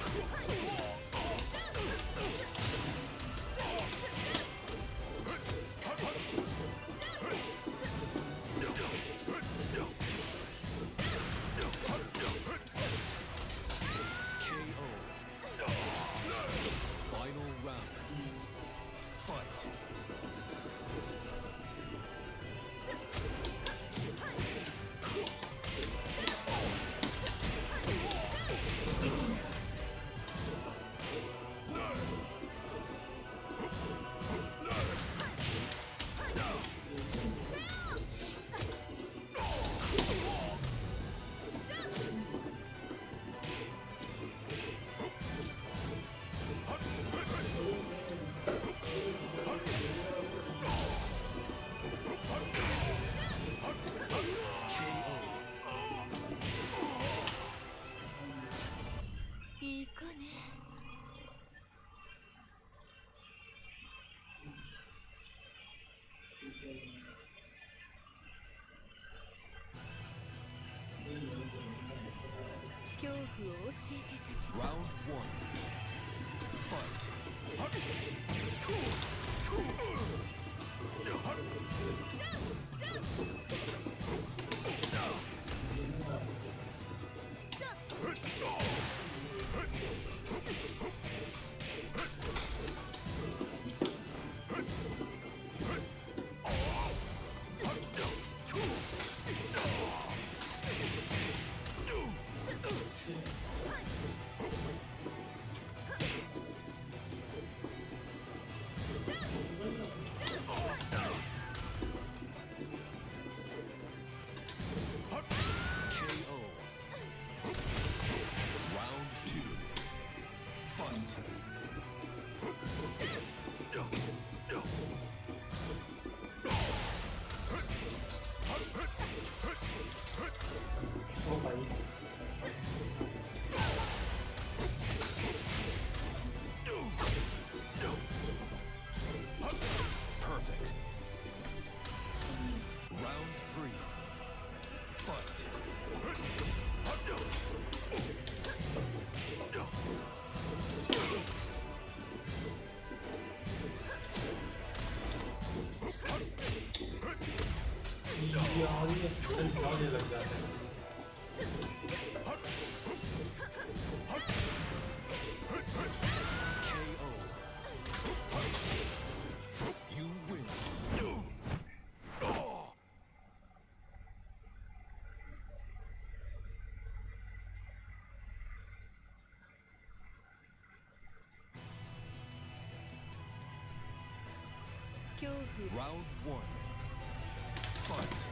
恐怖を教えて差し Round 1 Fight Perfect. Round 3 Fight. लग जाता है KO. You win. Round 1 Fight.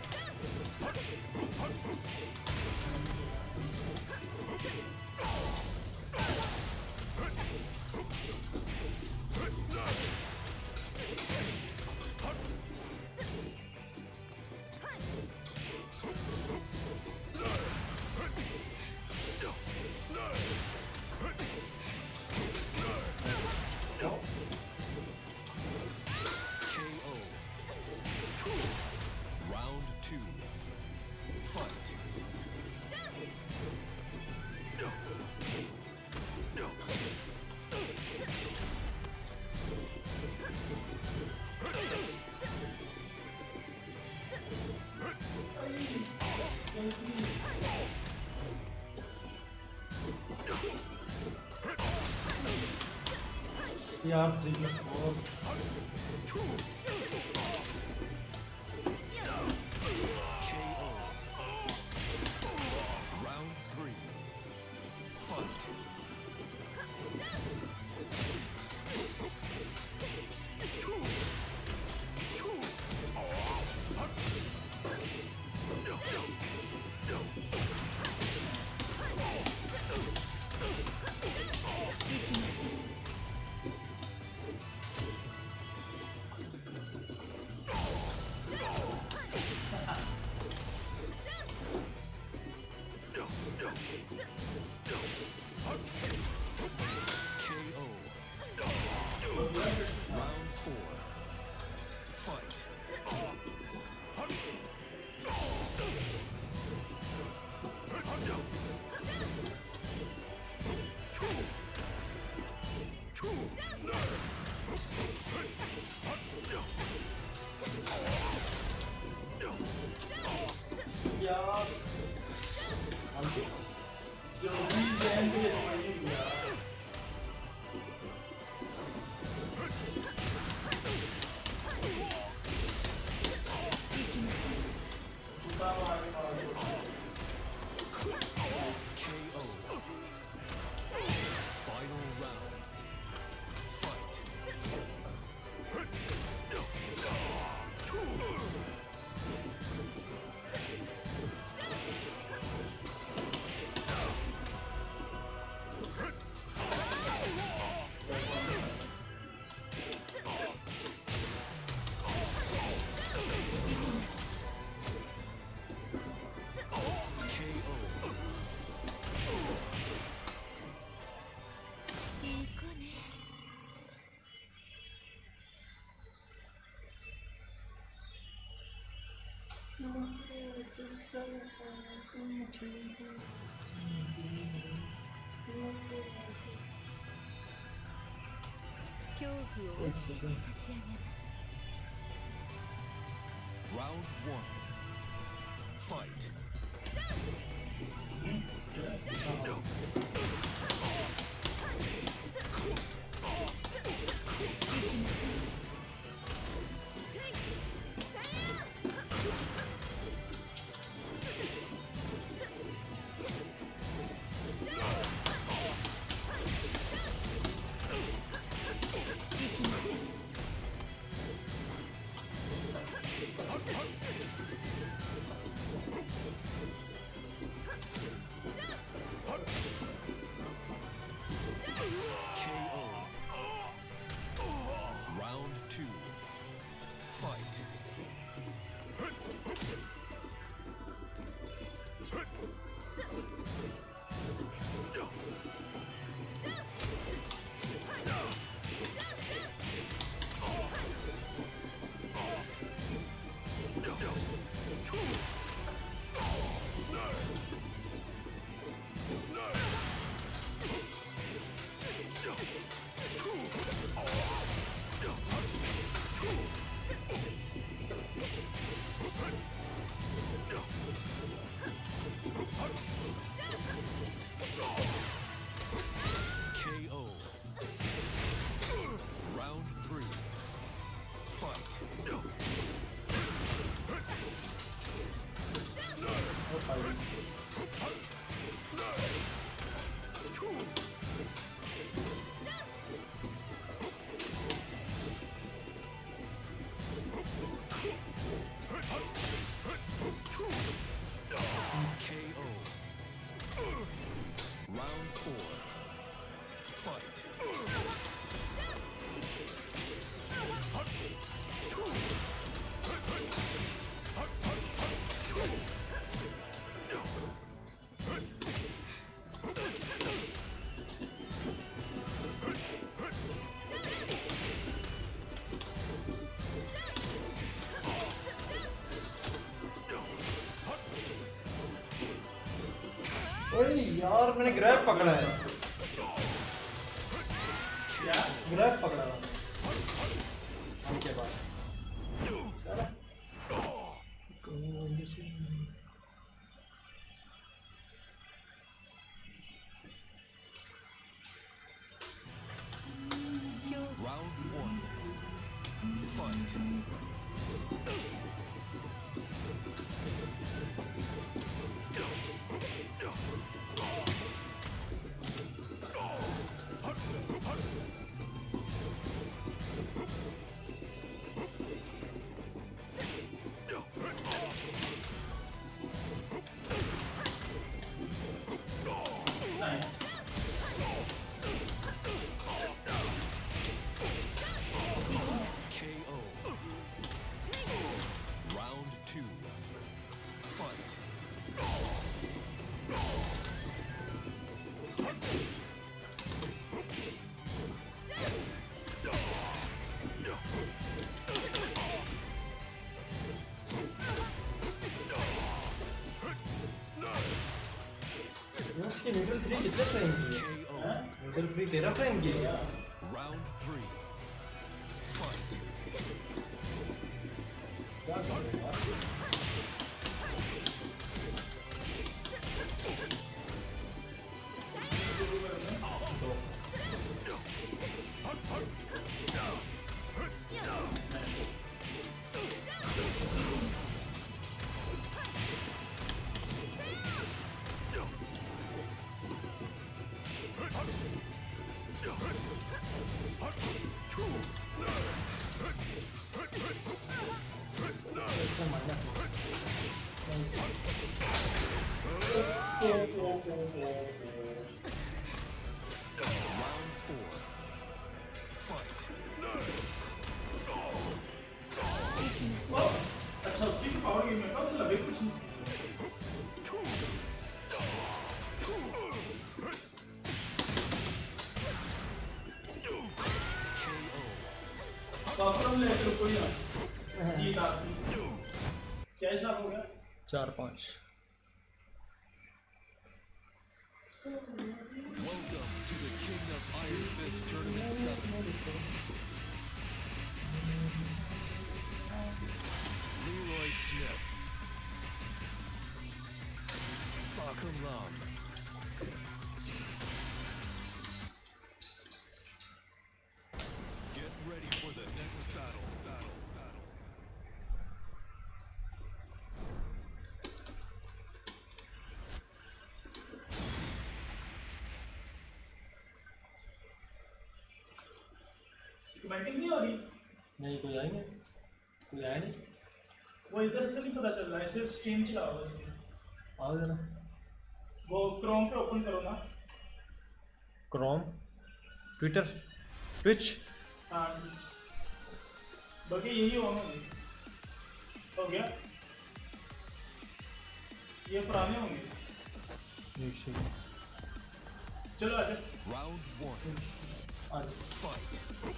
Round 2 Fight. यार 3+4 Round 3 Fight. Round 1. Fight. ओए यार मैंने ग्रैब पकड़ा है। क्या ग्रैब पकड़ा है हमके बाद। Round 1. Fight. इसकी न्यूट्रल 3 कितने फ्रेम की है? न्यूट्रल 3 13 फ्रेम की है। Round 3. Fight. Round 4. Fight. अच्छा उसकी तो पावर गेम में पास लगे कुछ नहीं। पावर ले लो कोई ना। जीत आपकी। कैसा हो गया? 4-5 Welcome to the King of Iron Fist Tournament 7. Leroy Smith. Falcon Lam. Get ready for the next battle. Commenting नहीं हो रही नहीं कोई आएंगे कोई आया नहीं वो इधर से नहीं पता चल रहा है सिर्फ स्ट्रीम चलाओ बस आओ जरा वो क्रोम पे ओपन करो ना क्रोम ट्विटर ट्विच हाँ बाकी यही ऑन हो गया ये पुराने होंगे एक सेकंड चलो आजा Round 1. आज Fight.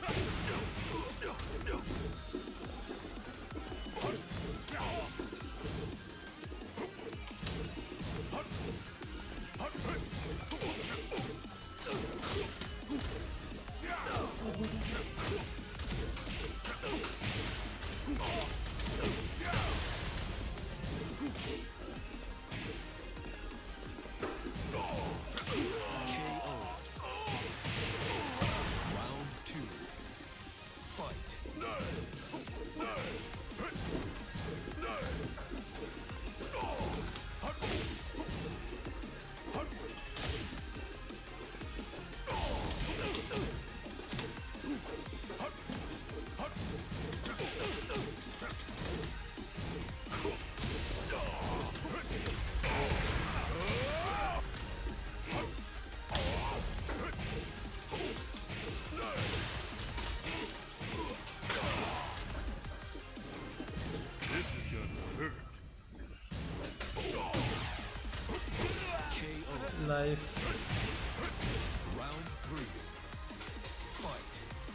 Life Round 3. Fight.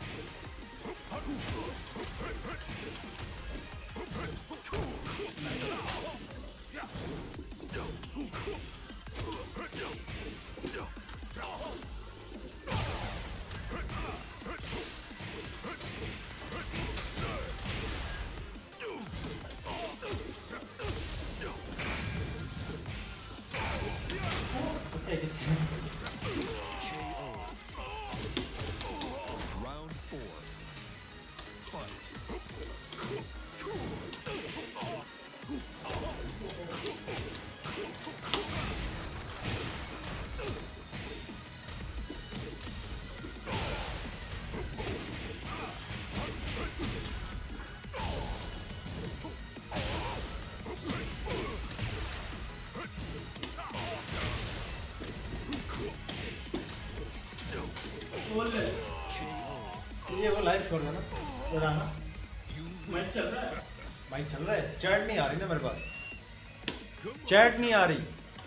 Round 4. Fight. बोल ले ये वो लाइव छोड़ देना वो रहना मैच चल रहा है माइक चल रहा है चैट नहीं आ रही ना मेरे पास चैट नहीं आ रही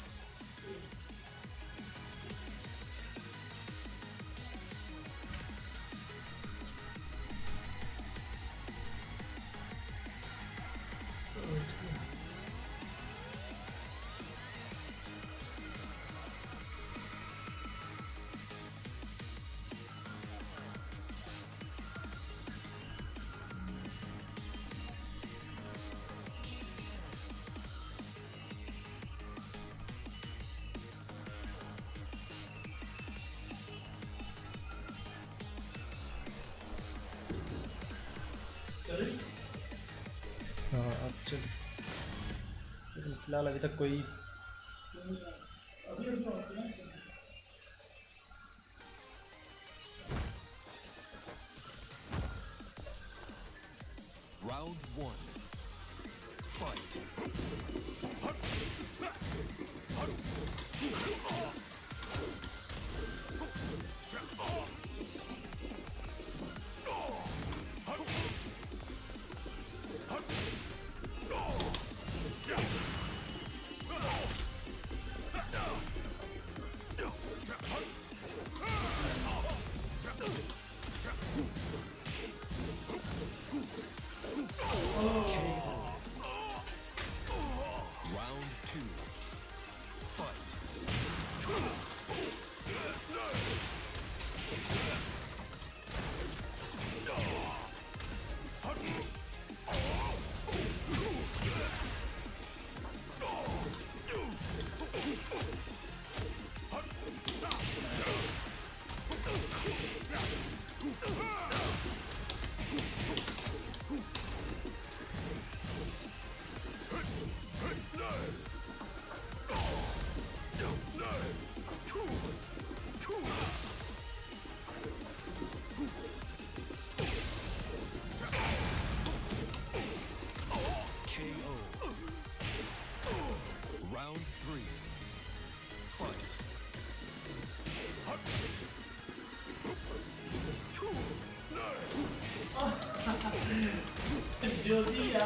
चल हाँ अब चल लेकिन फिलहाल अभी तक कोई अभी तो होते हैं Round 1. Fight. Round 2. Fight.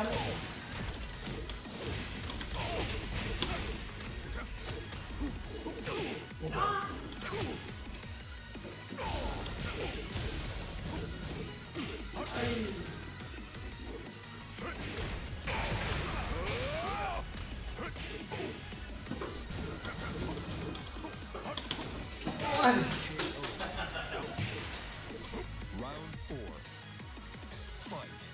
Round 4. Fight.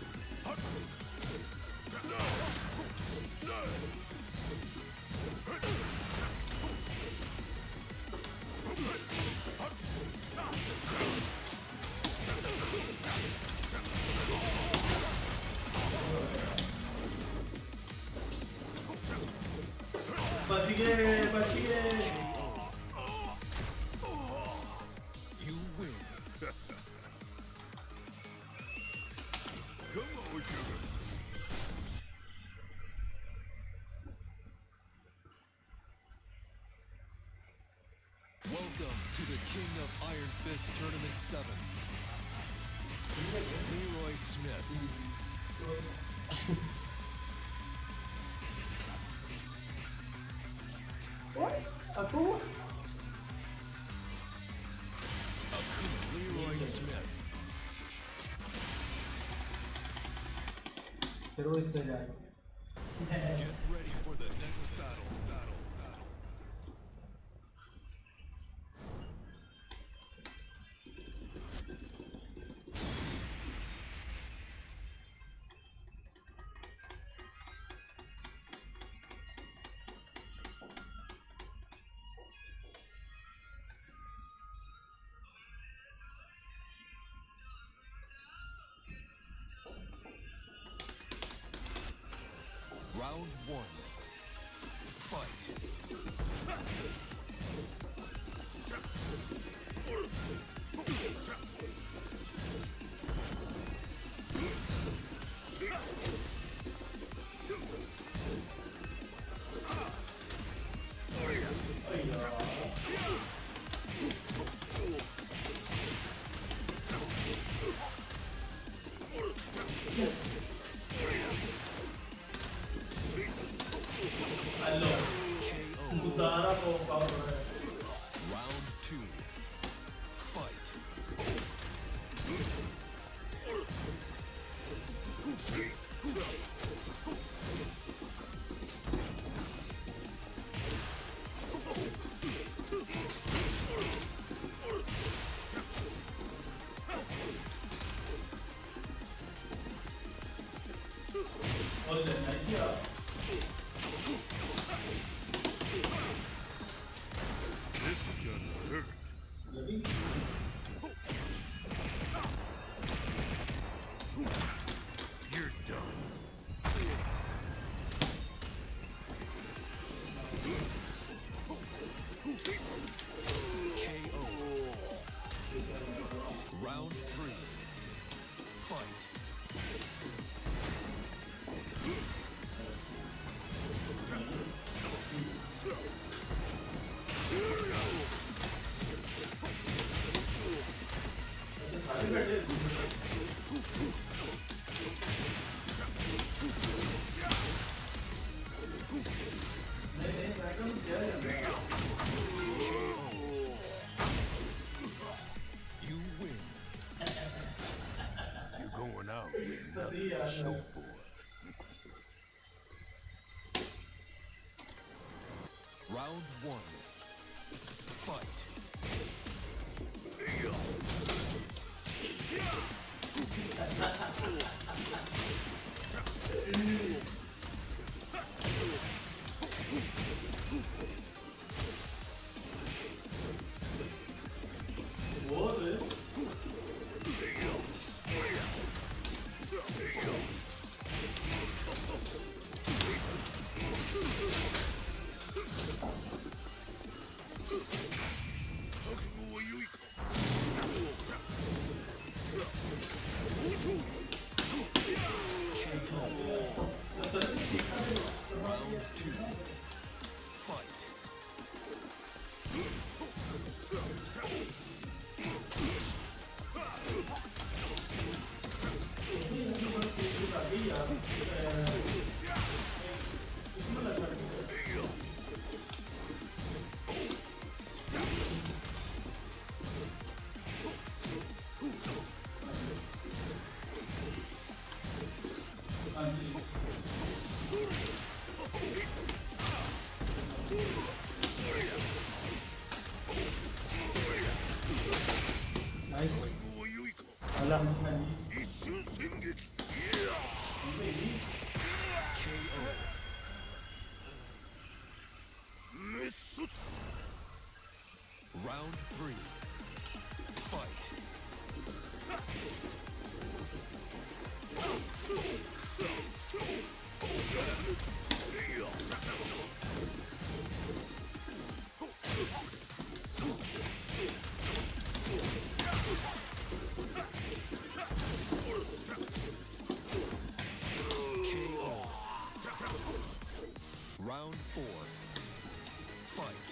बच गए You win. Come on, sugar. Welcome to the King of Iron Fist Tournament 7. Leroy Smith. What? Aku? Leroy Smith. Terrorist guy. Get ready for the next battle. Round 1. Fight. Hello. Udara ko power. Round 2. Fight. All the nice, yeah. This is gonna hurt. Really? You're done. KO. Round 3. Fight. You win. You're going out with nothing to show for it. Round 1. Fight. What? Round 2. Fight. Nice. Alah. Round 3. Fight. Round 4. Fight.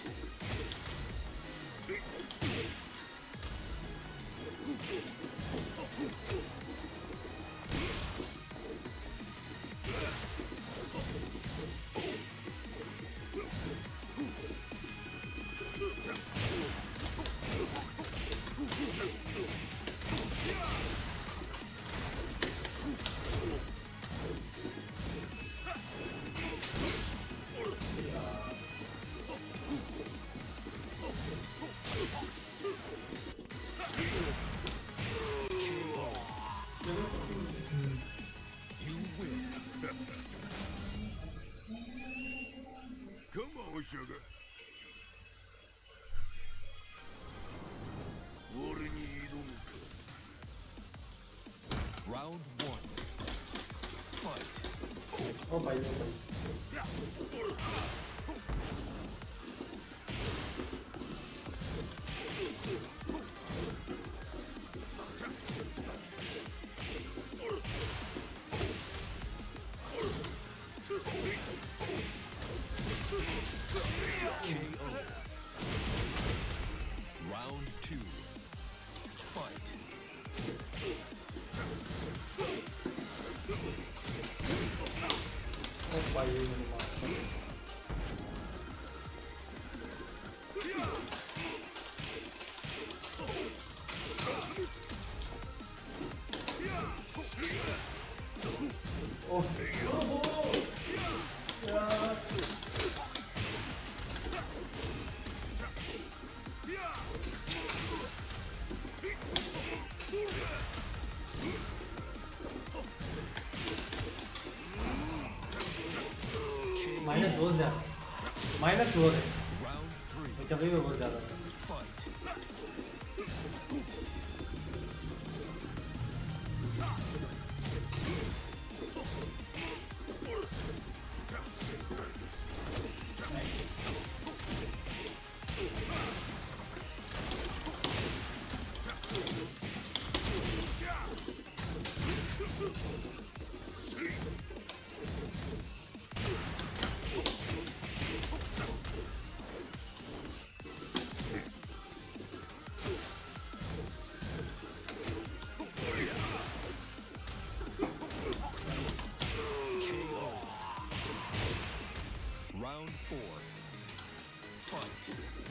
You win. Come on, sugar. Round 1. Fight. Oh भाई oh भाई. Round 2. Fight. Oh भाई मैंने मार. Oh. Minus बहुत ज़्यादा. Minus बहुत है. Round 3. कभी भी बहुत ज़्यादा है. Fight. Round 4. Fight.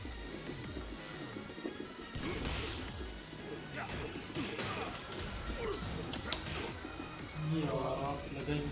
ये आप लगाएंगे.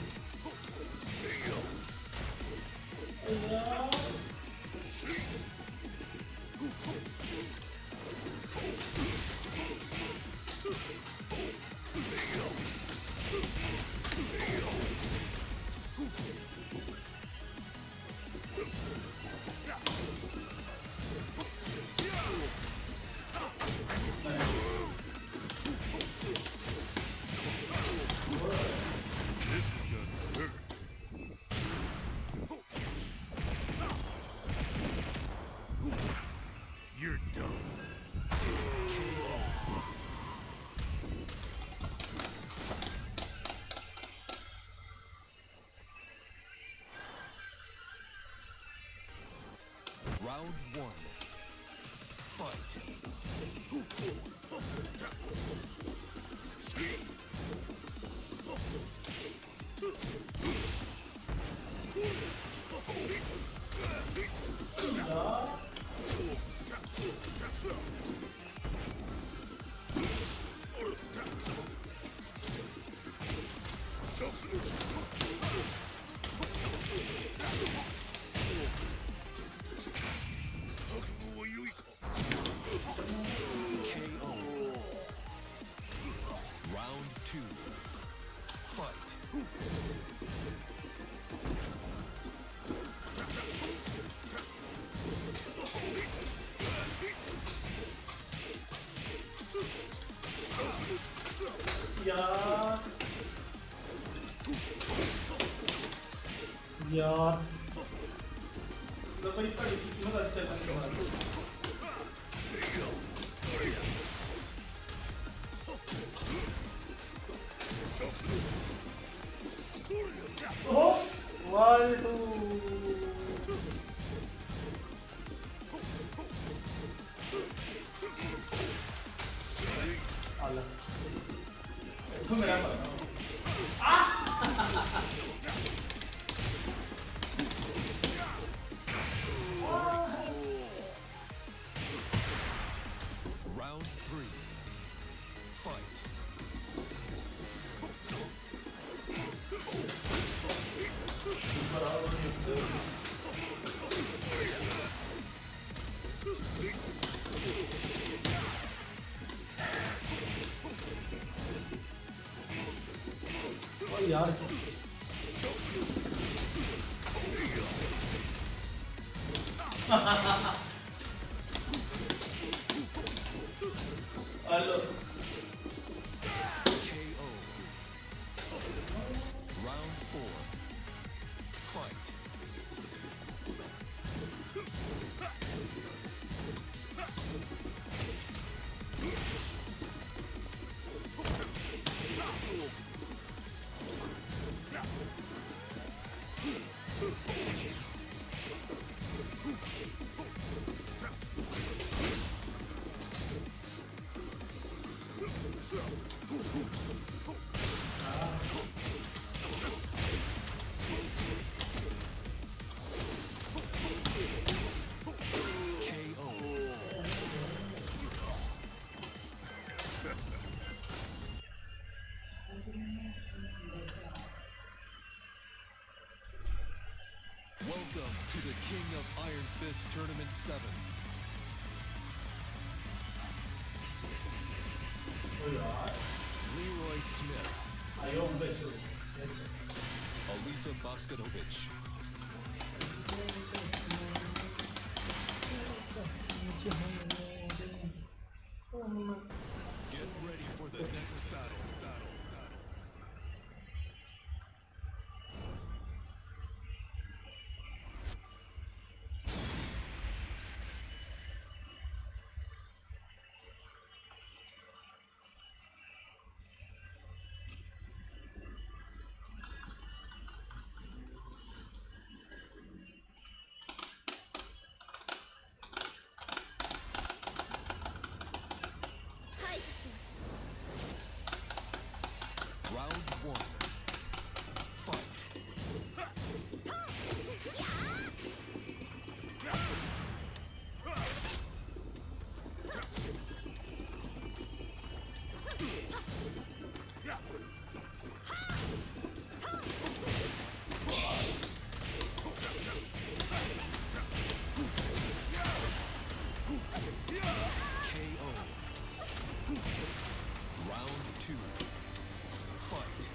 You're done. Round 1. Fight. KO. यार यार तो भाई बड़ी किस्मत अच्छा लगने वाला ओह 1 2 आला तो मेरा Round 3. Fight. ओ यार hello KO. Round 4. Fight. KO. Welcome to the King of Iron Fist Tournament 7. ओ यार Leroy Smith, आयो हम पे शुरू Alisa Baskatovich, get ready for the next battle. Round 1. Fight. KO. Round 2. Fight.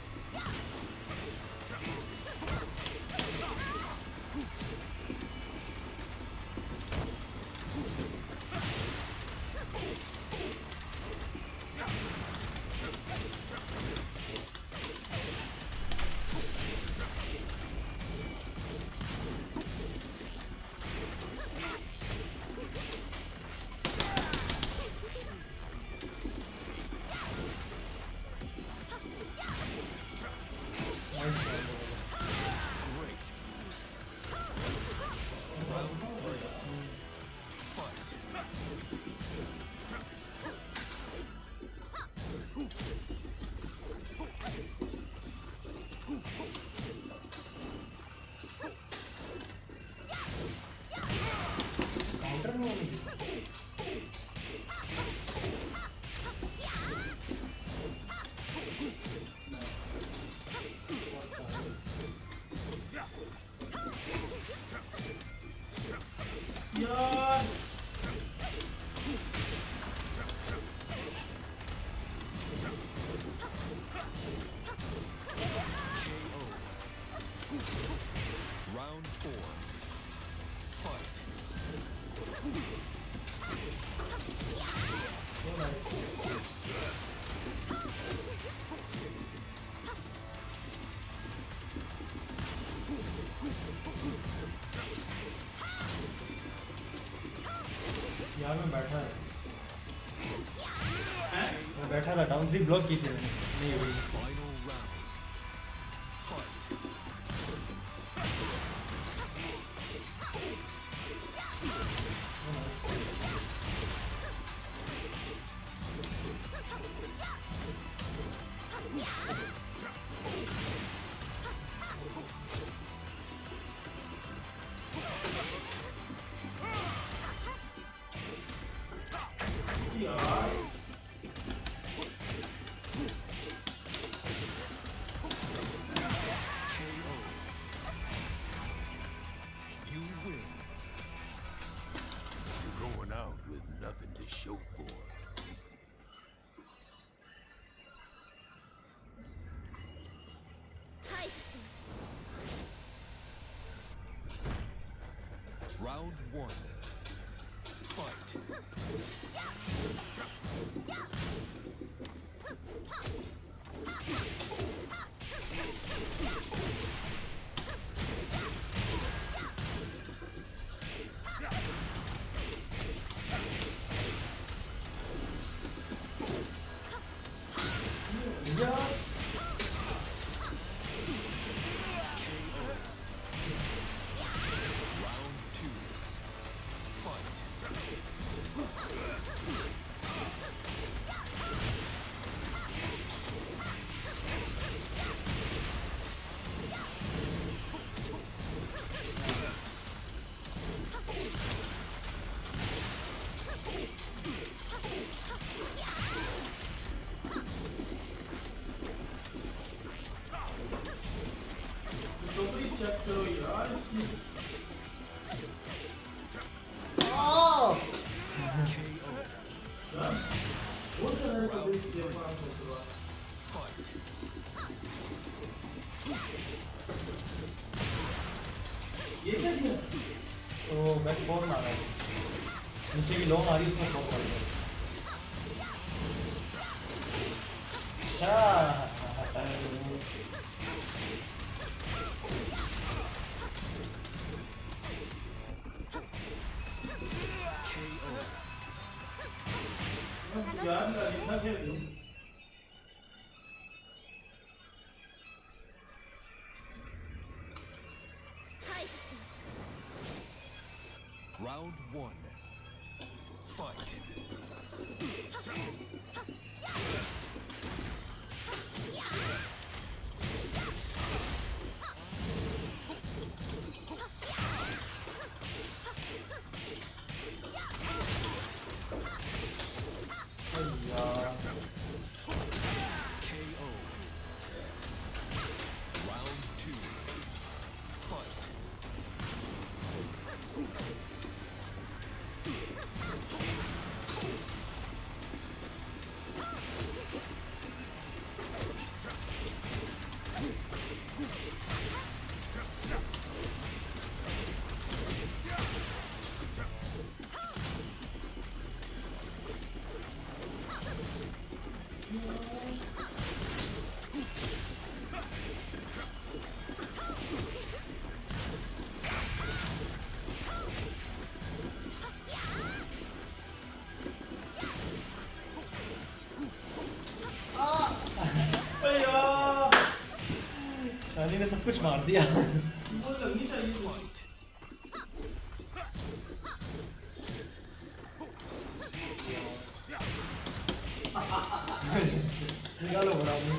बैठा था डाउन 3 ब्लॉक की थी मैंने नहीं हुई Final round. Fight. You win. You're going out with nothing to show for it. Round 1. Fight. Round 2. Fight. Check करो यार वो तो है कभी के पास होगा ये क्या दिया तो बैक फोर मारा है नीचे की लॉन्ग आ रही उसमें फोर मार दिया अच्छा यार ललिता खेल रही Round 1. Fight. KO. Round 2. Fight. शानी ने सब कुछ मार दिया वो लगनी चाहिए Fight. निकालो बराबर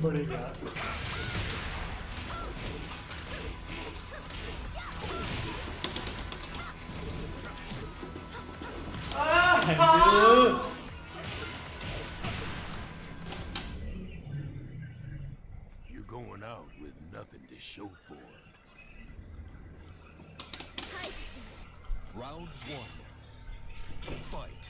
पड़ेगा You're going out with nothing to show for it. Round 1. Fight.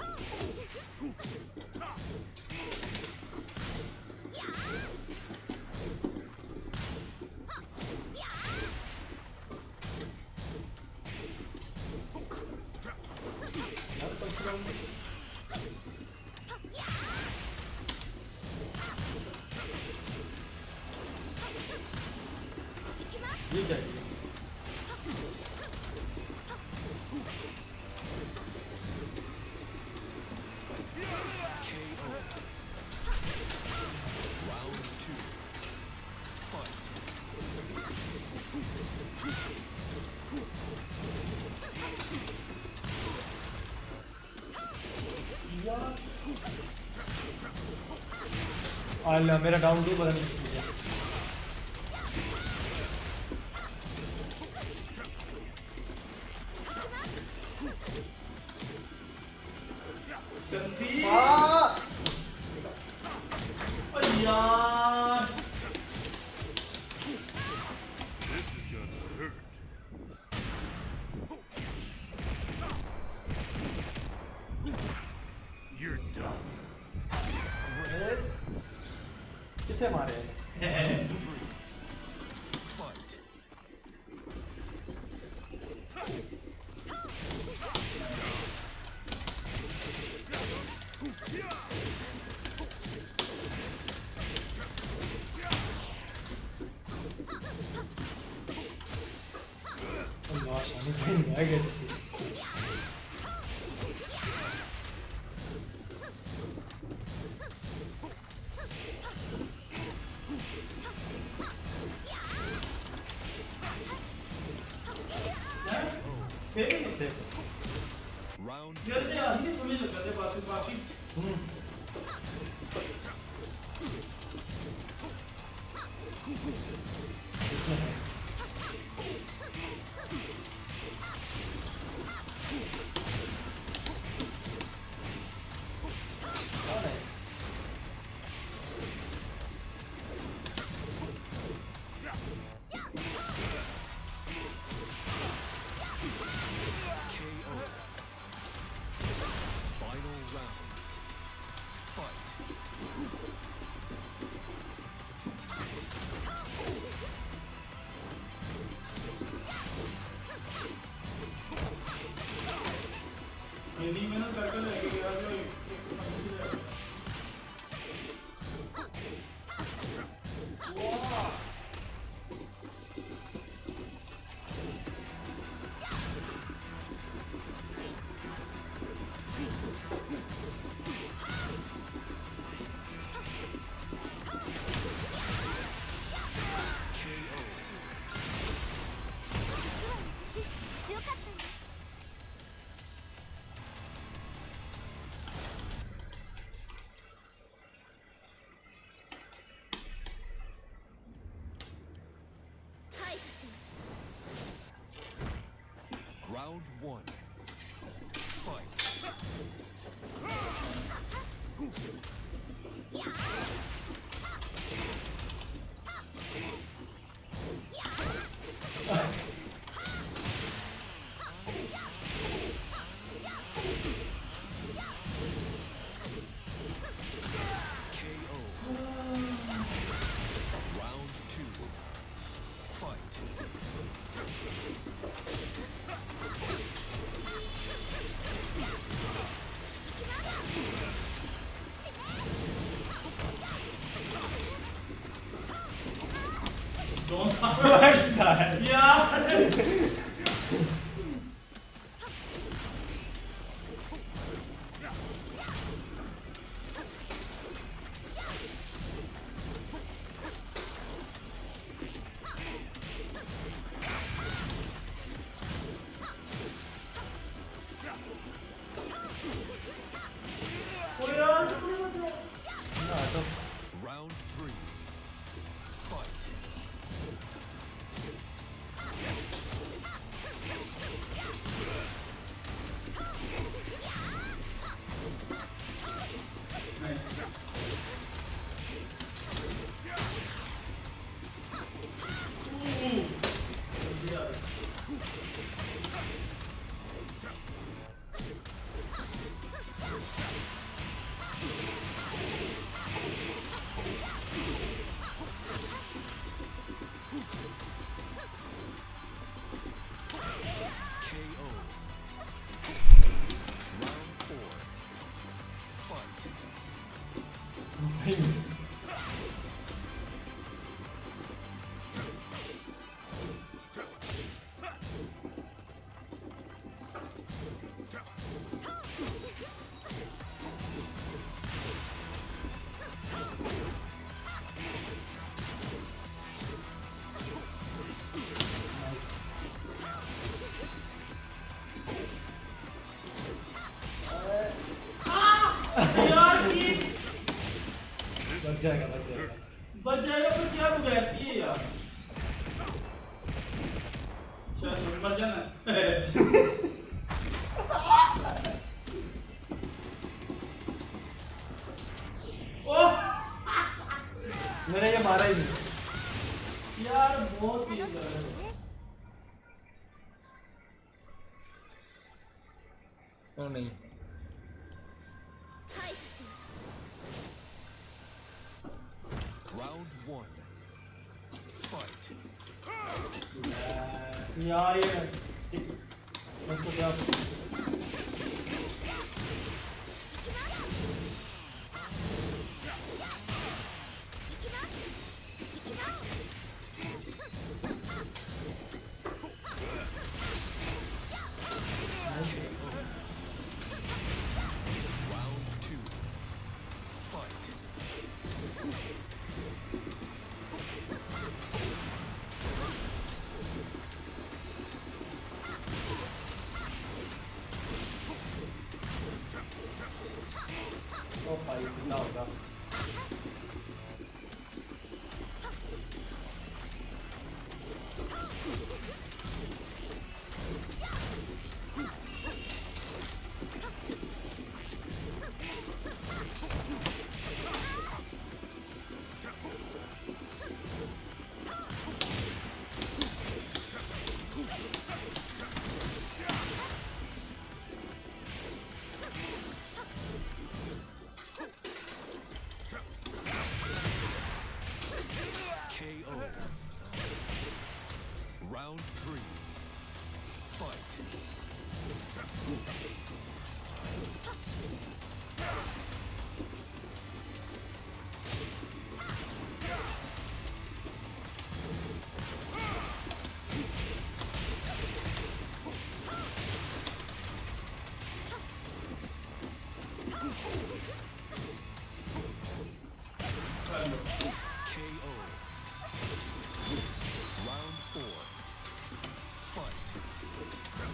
ये क्या है Round 2. Fight. आला मेरा डाउन टू बदल गया यार This is gonna hurt. You're done. कितने मारे Fight. Allah aşkına ben ne gelsin save Round यार ये आदमी समझ लगा दे बाकी KO. Final round. Fight. Hindi में ना करके लगेगा यार Round 1. Fight. KO. Round 2. Fight. यार Round 3. बच जाएगा बच जाएगा बच जाएगा पर क्या बगैरती है यार चल मर जाना ओह मैंने ये मारा ही नहीं यार बहुत तेज है ओ नहीं Round 1. Fight. यार ये स्टिक उसको क्या Round 2. Fight. ओ भाई सीधा होगा KO. Round 3. Fight. KO. Round 4. Fight.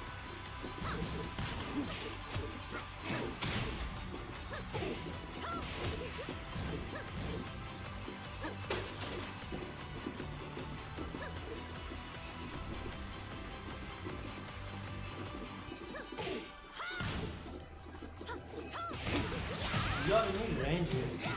यार ये रेंज है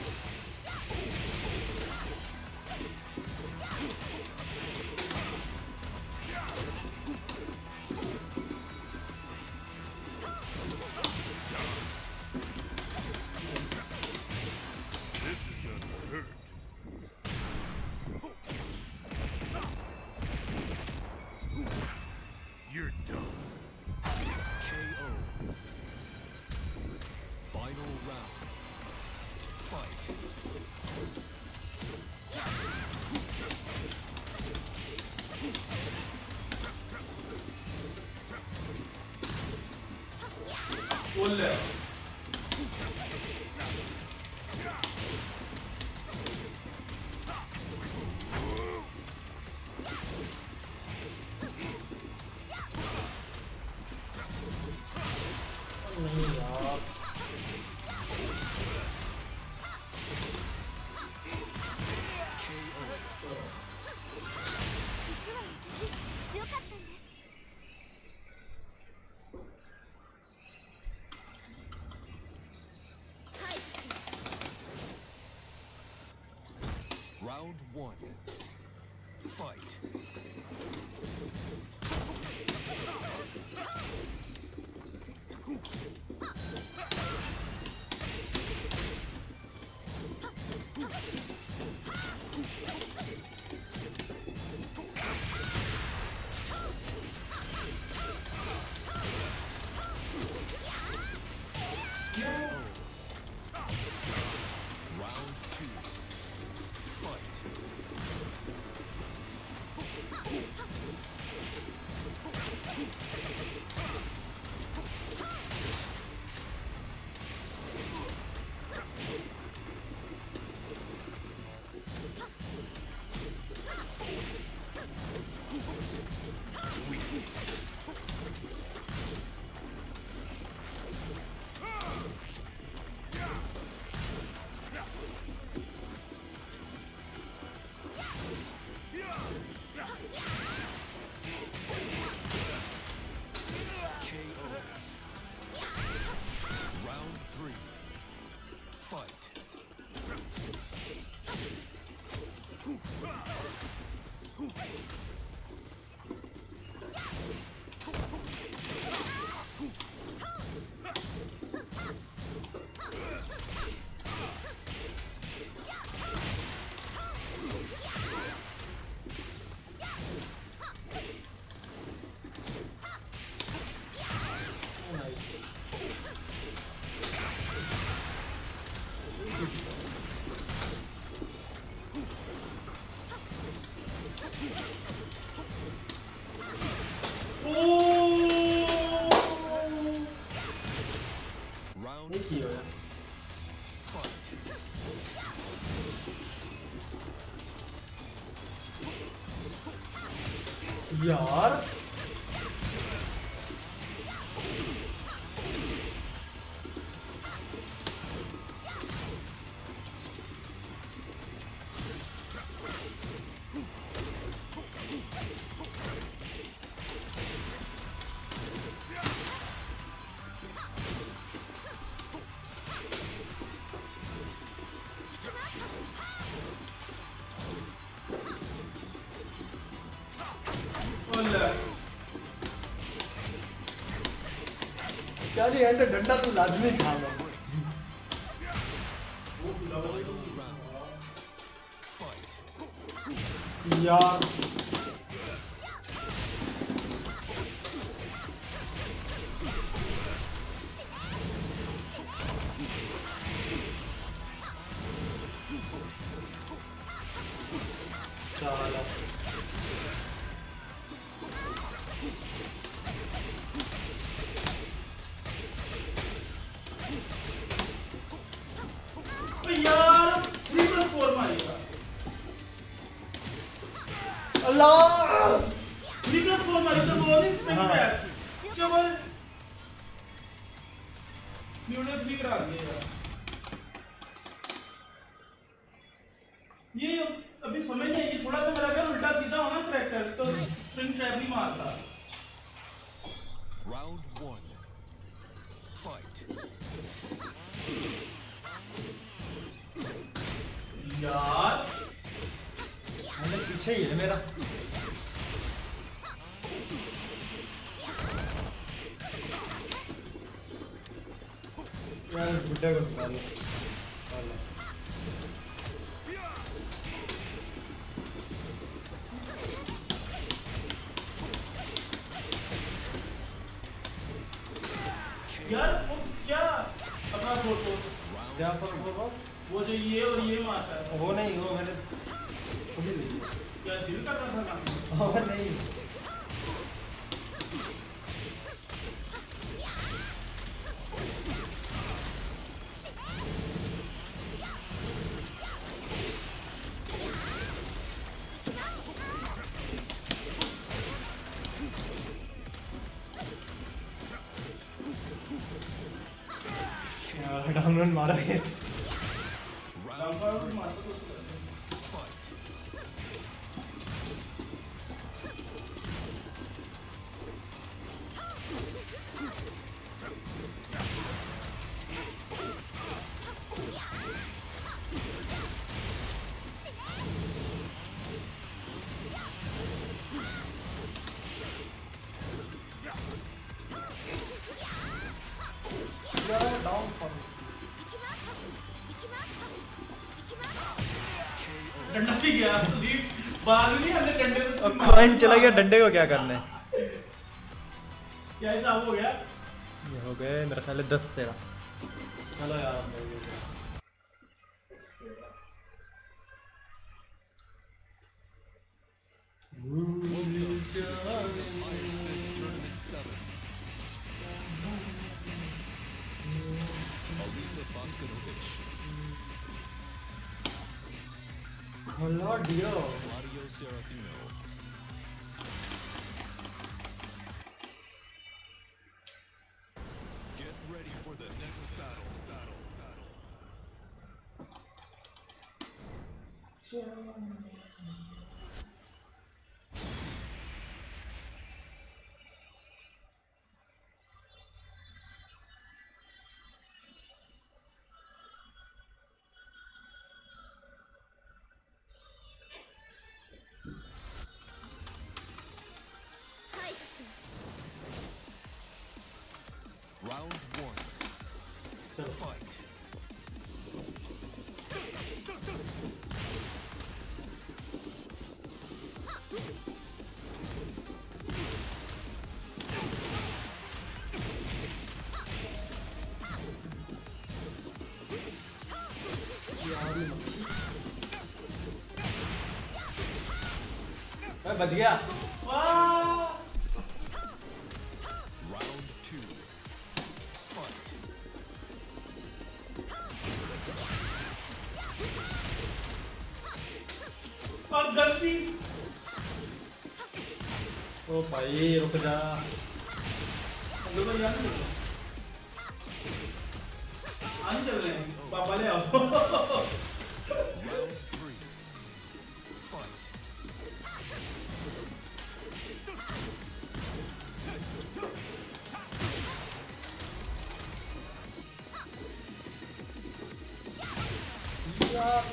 This is gonna hurt. You're done. KO. Final round. Fight. बोल ले नहीं यार Round 1. Fight. Round एक ही हो यार। fight. यार क्या जी एंड डंडा तो लाजमी था यार। साला यार 3+4 मारेगा। अल्लाह 3+4 मारी तो बॉलिंग स्पिन बैक क्या बोल न्यूटन 3 करा दिया यार। ये अभी समझ नहीं आई कि थोड़ा सा मेरा अगर उल्टा सीधा होना करेक्टर तो स्पिन ट्रैप नहीं मारता। Round 1. Fight. यार मैंने पीछे ही है मेरा। यार बुड्ढे को निकाल लो। यार वो क्या अपना फोटो क्या पर वो जो ये और ये मारता है वो नहीं, वो मैंने अभी नहीं क्या दिल कर रहा था काम? वो नहीं। यार डाउनलोड मारा है। डाउनलोड मारता तो Fight. डाउन फॉर डंडा भी गया तो दी बाद नहीं हमने डंडे से कॉइन चला गया, डंडे को क्या करना है। क्या हिसाब हो गया? ये हो गए मेरा ख्याल है 10 13। चलो यार Iron Fist Tournament 7. Alisa Boskanovic. अल्लाह डियो Claudio Serafino. Get ready for the next battle. Round 1. Fight. बच गया। Round 2. Fight. सी। ओ भाई रुक जा। हेलो भाई यार आने चल रहे हैं पापा ले आओ। Round 3. Fight. यार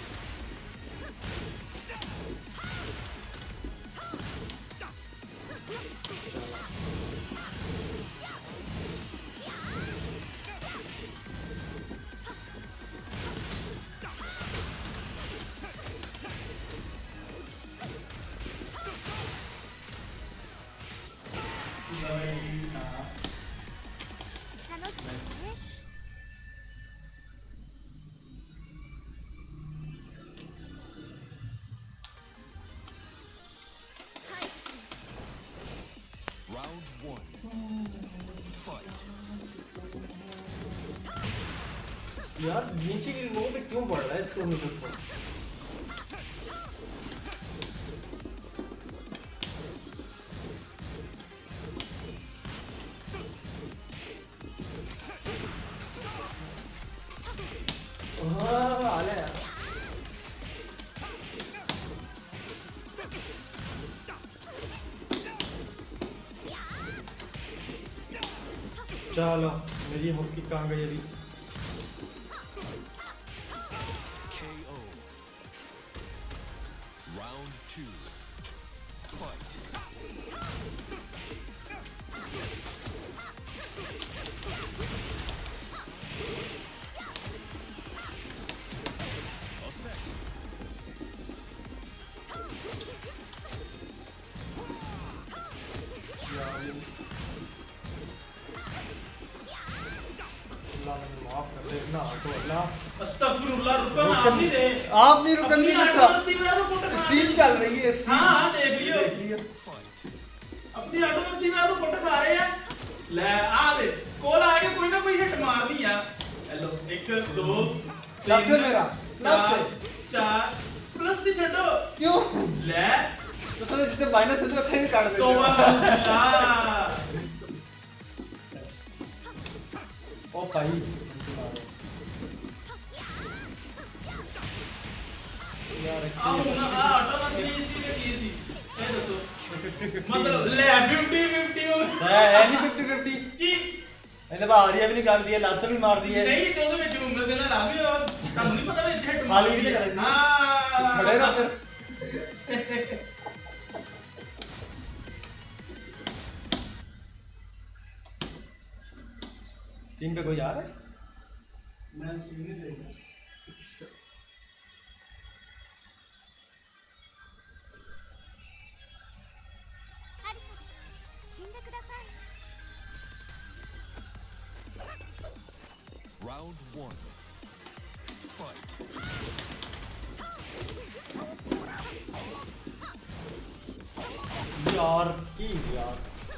Round 1. Fight. यार नीचे की रिमोट पे क्यों पड़ रहा है इसको मुझे को? आले यार। चलो मेरी हॉकी कहाँ गई अभी? KO. Round 2. Fight. माफ कर देना तो अल्लाह। अस्तगफिरुल्लाह रुको ना आप नहीं रहे। आप नहीं रुकनी मस्ती में तो कोट स्ट्रीम चल रही है हाँ हाँ देख लियो। Fight. अपनी ऑटो मस्ती में तो कोट खा रहे हैं। ले आ ले कॉल आ गया कोई ना कोई हिट मार दी यार। हेलो 1 2 प्लस है मेरा प्लस है 4 प्लस दी छड़ो क्यों ले तो सर जिससे माइनस है तो अच्छा ही काट दे। तौबा ओ भाई यार आओ ना ऑटो मस्ती इसी में की थी ये दसो मतलब ले 50 50 है नहीं 50-50 की मैंने बाहरिया भी निकाल दिया लात भी मार दी है नहीं तो मैं उंगल देना ला भी और तुम नहीं पता मैं हिट खाली भी करेंगे हां खड़े ना फिर टीम पे कोई आ रहा है मैं स्ट्रीम नहीं देख रहा Round 1. Fight. यार की यार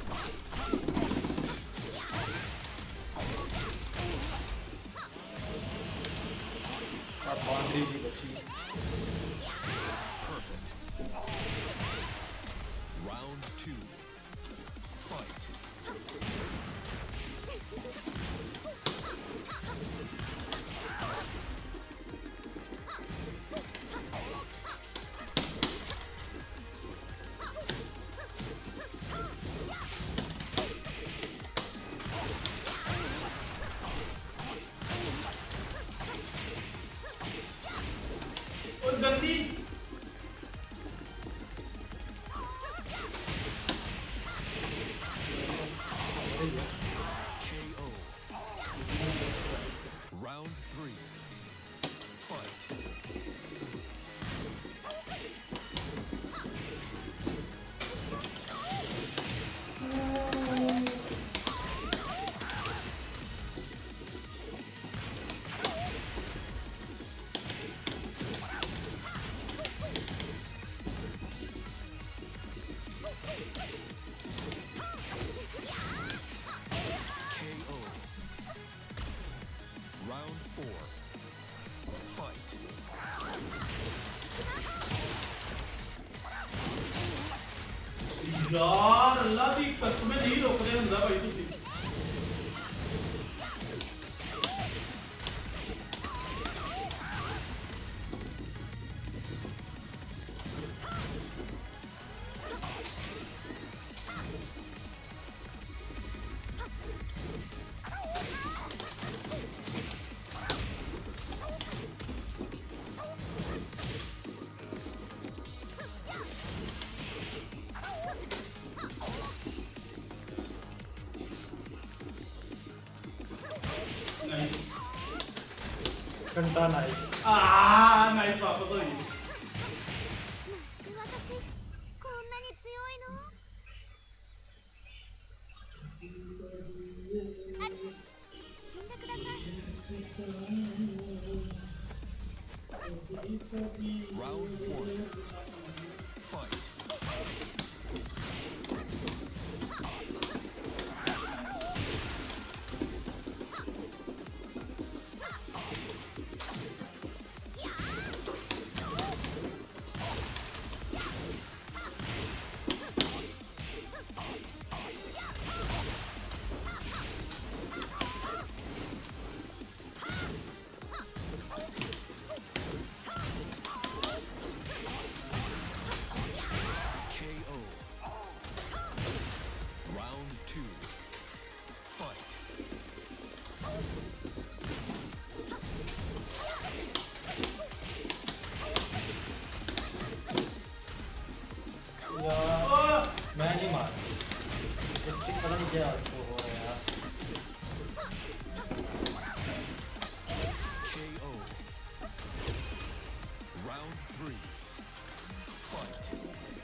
बाउंड्री भी बची Perfect. Round 2. Fight. और गंदी KO. Round 3. Fight. KO. Round 4. Fight. यार अल्लाह की कसम नहीं रोकदे हुंदा भाई तुसी घंटा नाइस नाइस वापस हो गई 私こんなに強いの死んでください Round 1. Fight. KO. Round 2. Fight. यार मैं नहीं मार स्टिक पता नहीं क्या हो रहा है यार KO. Round 3. Fight.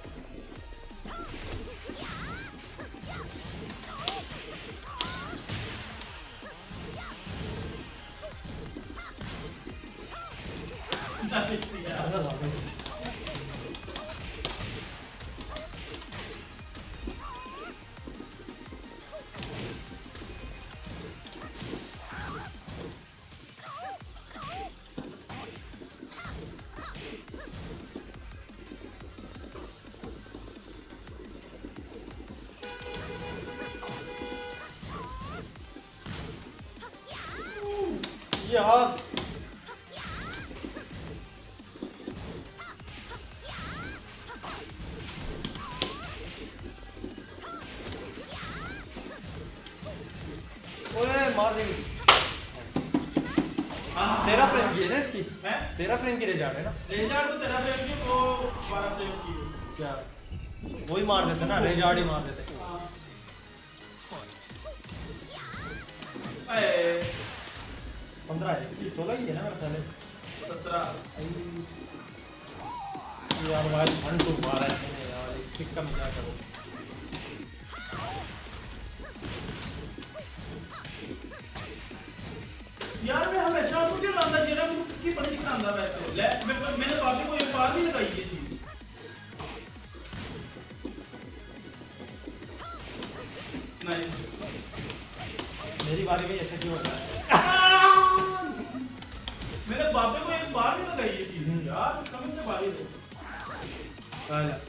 नाइस यार यार ओए मार देंगे तेरा फ्रेम की है ना इसकी हैं तेरा फ्रेम की रेजार्ड है ना रेजार तो तेरा फ्रेम की वो 12 फ्रेम की है क्या वही मार देते ना रेजार्ड ही मार देते ए 15 है इसकी 16 ही है ना मेरे ख्याल 17 यार भाई फन टू मारा है मैंने यार स्टिक का मैं क्या करूं यार मैं हमेशा मुझे लांदा जेरा की पनिश करांदा बैठे ले मैंने बाकी को एक बार भी लगाई ये चीज नाइस मेरी बारी में ऐसा क्यों होता है मेरे बापे को एक बार भी लगाई ये चीज यार समझ से बाहर हो आजा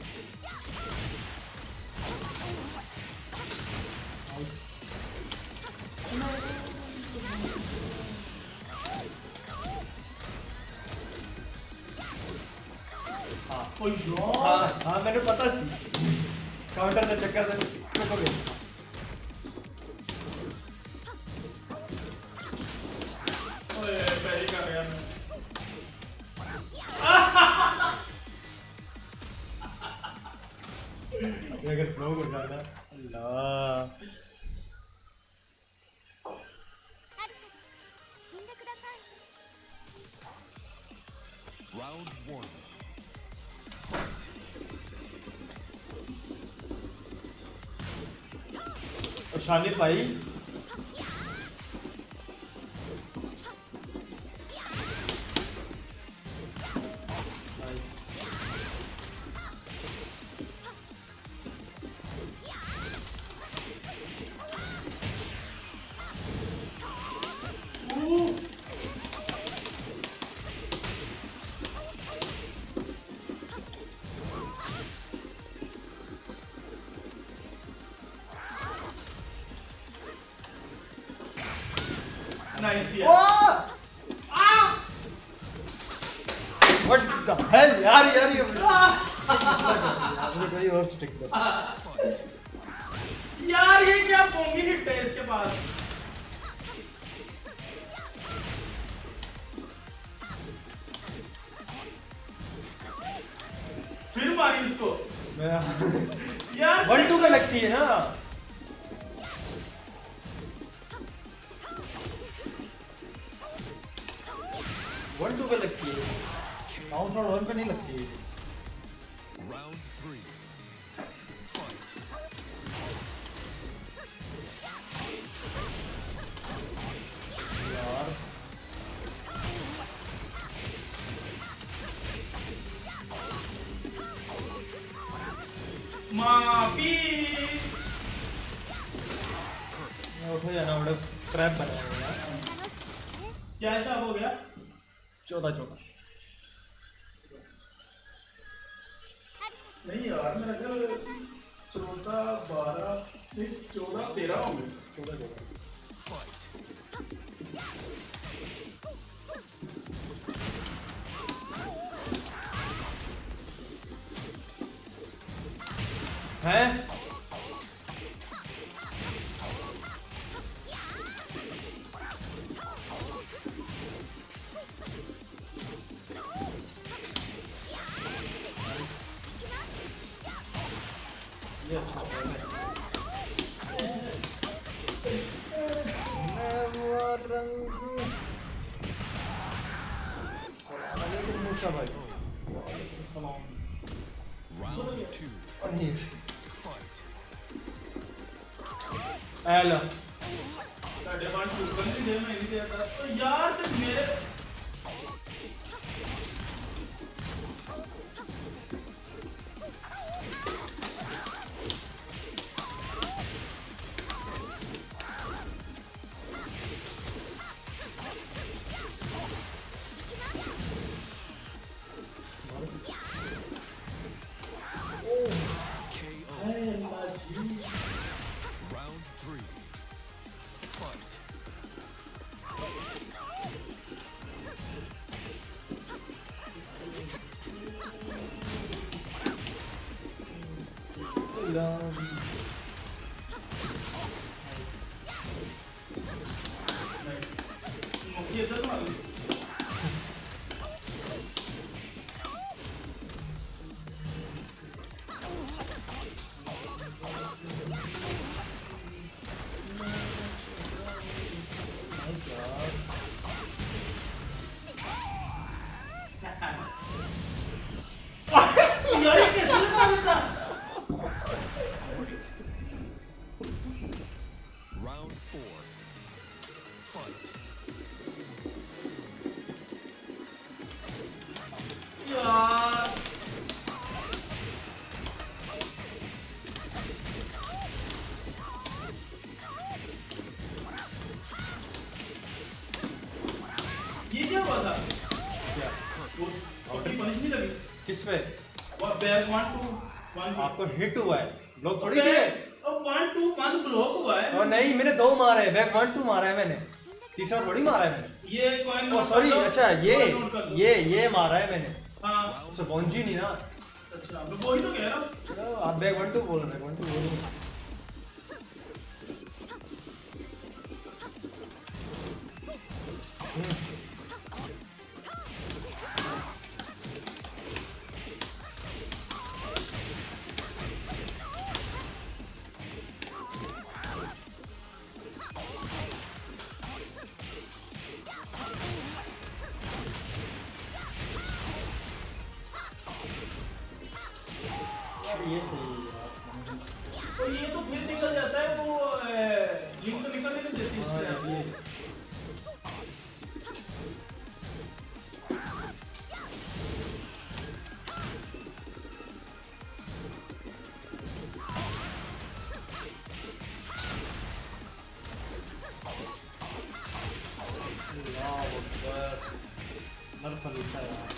ओ यार हाँ हाँ मैंने पता सी काउंटर से चक्कर से रुक गए ओए पैरी कर गया मैं अगर फ्लो कर जाता अल्लाह 死んでください Round 1. Fight. और शालिर भाई नाइस यार What the hell यार ये मुझे कोई और स्टिक दो यार ये क्या बोंगी हिट है इसके पास फिर मारी उसको यार 1-2 पे लगती है ना 1-2 पे लगती है राउंड 1 पे नहीं लगती है Round 3. Fight. यार माफी उठो जाना बड़ा ट्रैप बनाया है यार क्या ऐसा हो गया 14 नहीं यार मेरा ख्याल 14 12 नहीं 14 13 हो गए 14 है ये अच्छा Round 2. Fight. Hello demand super नहीं दे मैं नहीं देता तो यार तो मेरे KO. Round 3. Fight. ये तो मार यार ये कैसे लगा देता Great. Round 4. Fight. यार ये क्या हुआ था क्या अपनी पनिश नहीं लगी किस पे और बैक 1 2 1 आपको हिट हुआ है ब्लॉक थोड़ी किए अब 1 2 1 ब्लॉक हुआ है और नहीं मैंने 2 मारे हैं बैक 1-2 मारा है मैंने तीसरा थोड़ी मारा है मैंने ये कॉइन ओ सॉरी अच्छा ये मारा है मैंने हां उससे पहुंची नहीं ना अच्छा मैं वही तो कह रहा हूं चलो आप बैक 1-2 बोल रहे हैं 1-2 बोल रहे हैं ये सही है यार तो ये तो फिर निकल जाता है वो लिंक तो निकलने नहीं देती हाँ, इससे। ये फलीसा यार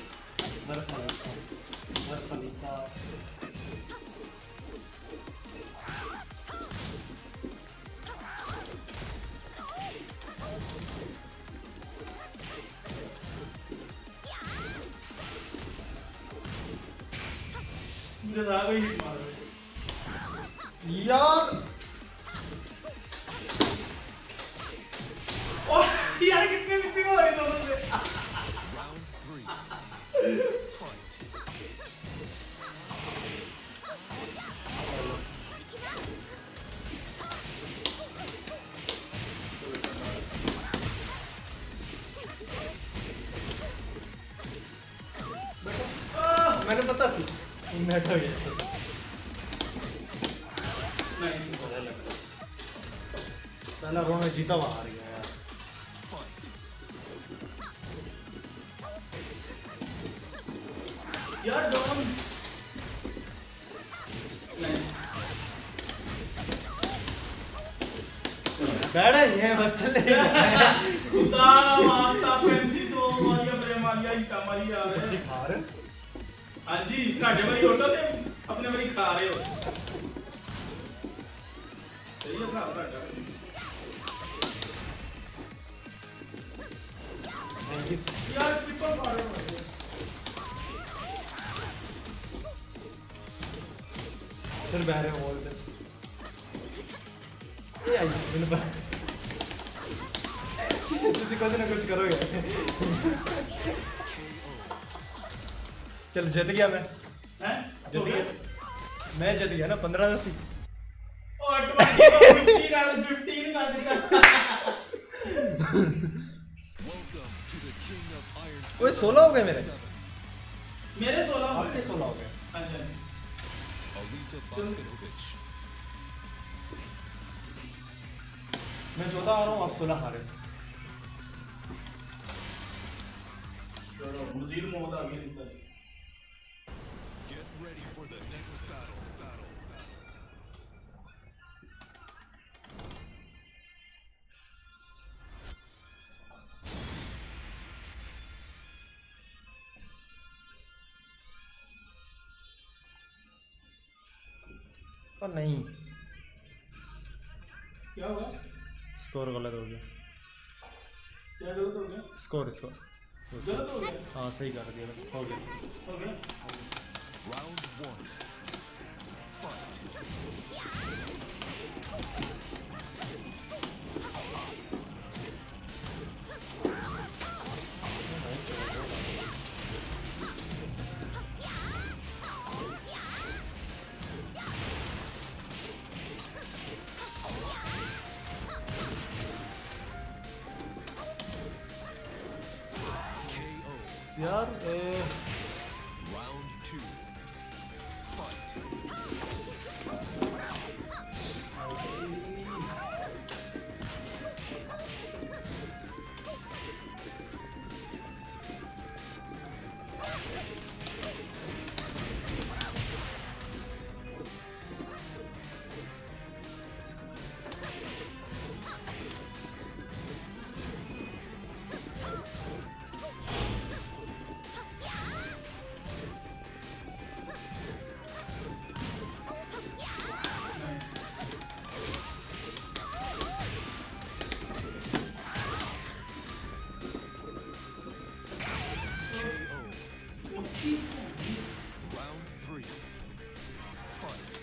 फलीसा जदा कोई हिट मार यार ओह यार कितने मिसिंग हो रहे दोनों से Round 3. Fight. मैंने पता सी मैट हो गया नहीं हो रहा लग रहा पहला राउंड में जीता हुआ हार गया यार Fight. यार डॉन नहीं बैठा ही है बस चले खुदा वास्ता 3500 मारिया प्रेमालिया ही कमाली आ रहे किसी हार हाँ जी साढ़े वाली होटल ने अपने वाली खा रहे हो सही है भरा भरा यार ट्रिपल मारे फिर बह रहे हो वॉल पे ये आई मैंने तुझे कुछ ना कुछ करोगे चल जीत गया मैं हैं जीत गया मैं जीत गया ना 15-10 और 20 का 15 कर दिया Welcome to the King of Iron ओए 16 हो गए मेरे 7. मेरे 16 आपके 16 हो गए अच्छा Alisa Boskanovic. मैं 14 आ रहा हूँ आप 16 हारे चलो मुझे मौत आ गई sir Get ready for the next battle. पर नहीं क्या हुआ स्कोर गलत हो गया क्या गलत हो गया स्कोर गलत हो गया हाँ सही कर दिया बस हो गया हो गया Round 1. Fight. KO. यार Round 2. Fight. Round 3. Fight.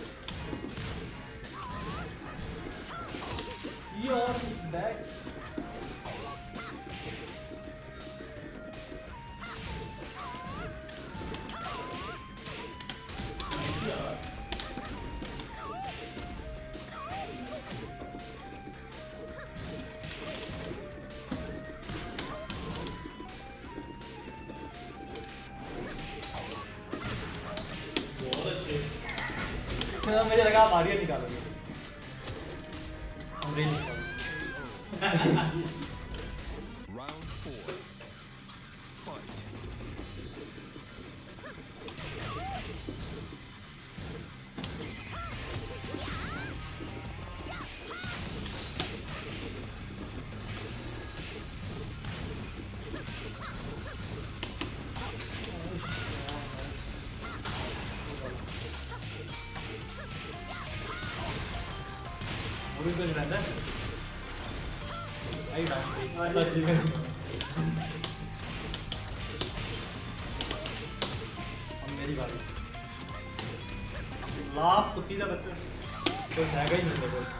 यार बैक बहुत अच्छे मुझे लगा आप आर्या निकालोगे I'm really sorry. Round 4. Fight. अभी कुछ रहता है आई डाउन बस अब मेरी बारी लाभ कुत्ती का बच्चा कोई हैगा ही नहीं देखो।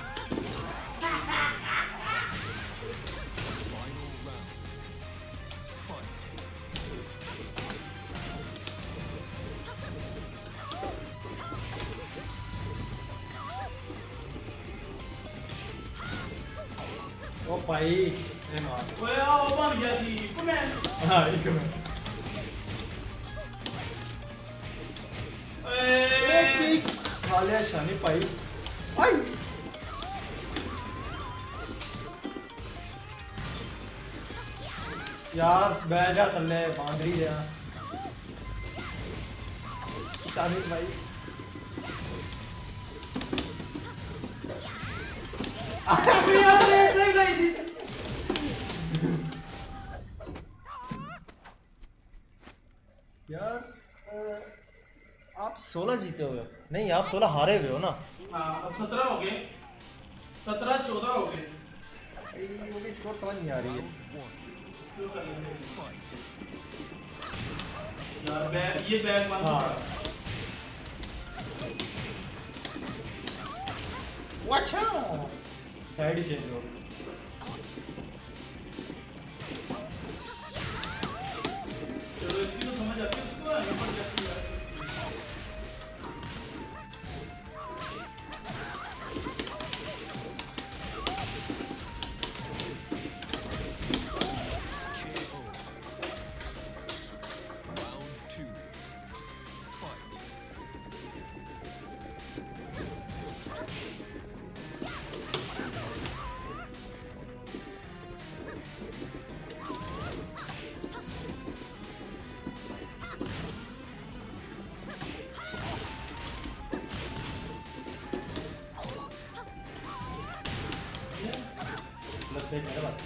ओ भाई ए मार ओए आ वो बन गया सी कमेंट। हां एक मिनट एक खा लिया शानी भाई। आई यार बैठ जा तले बांदरी जा शानी भाई। अरे यार रेड नहीं गई थी। यार आप 16 जीते हुए हो नहीं, आप 16 हारे हुए हो ना। हाँ अब 17 हो गए, 17-14 हो गए। वो भी स्कोर समझ नहीं आ रही है शुरू कर लेंगे। यार बैग ये बैग बंद हाँ। पड़ा। अच्छा साइड ही चेंज हो गई। चलो इसकी तो समझ आती है, उसको आगे बढ़ जाती है। प्लस एक मेरे पास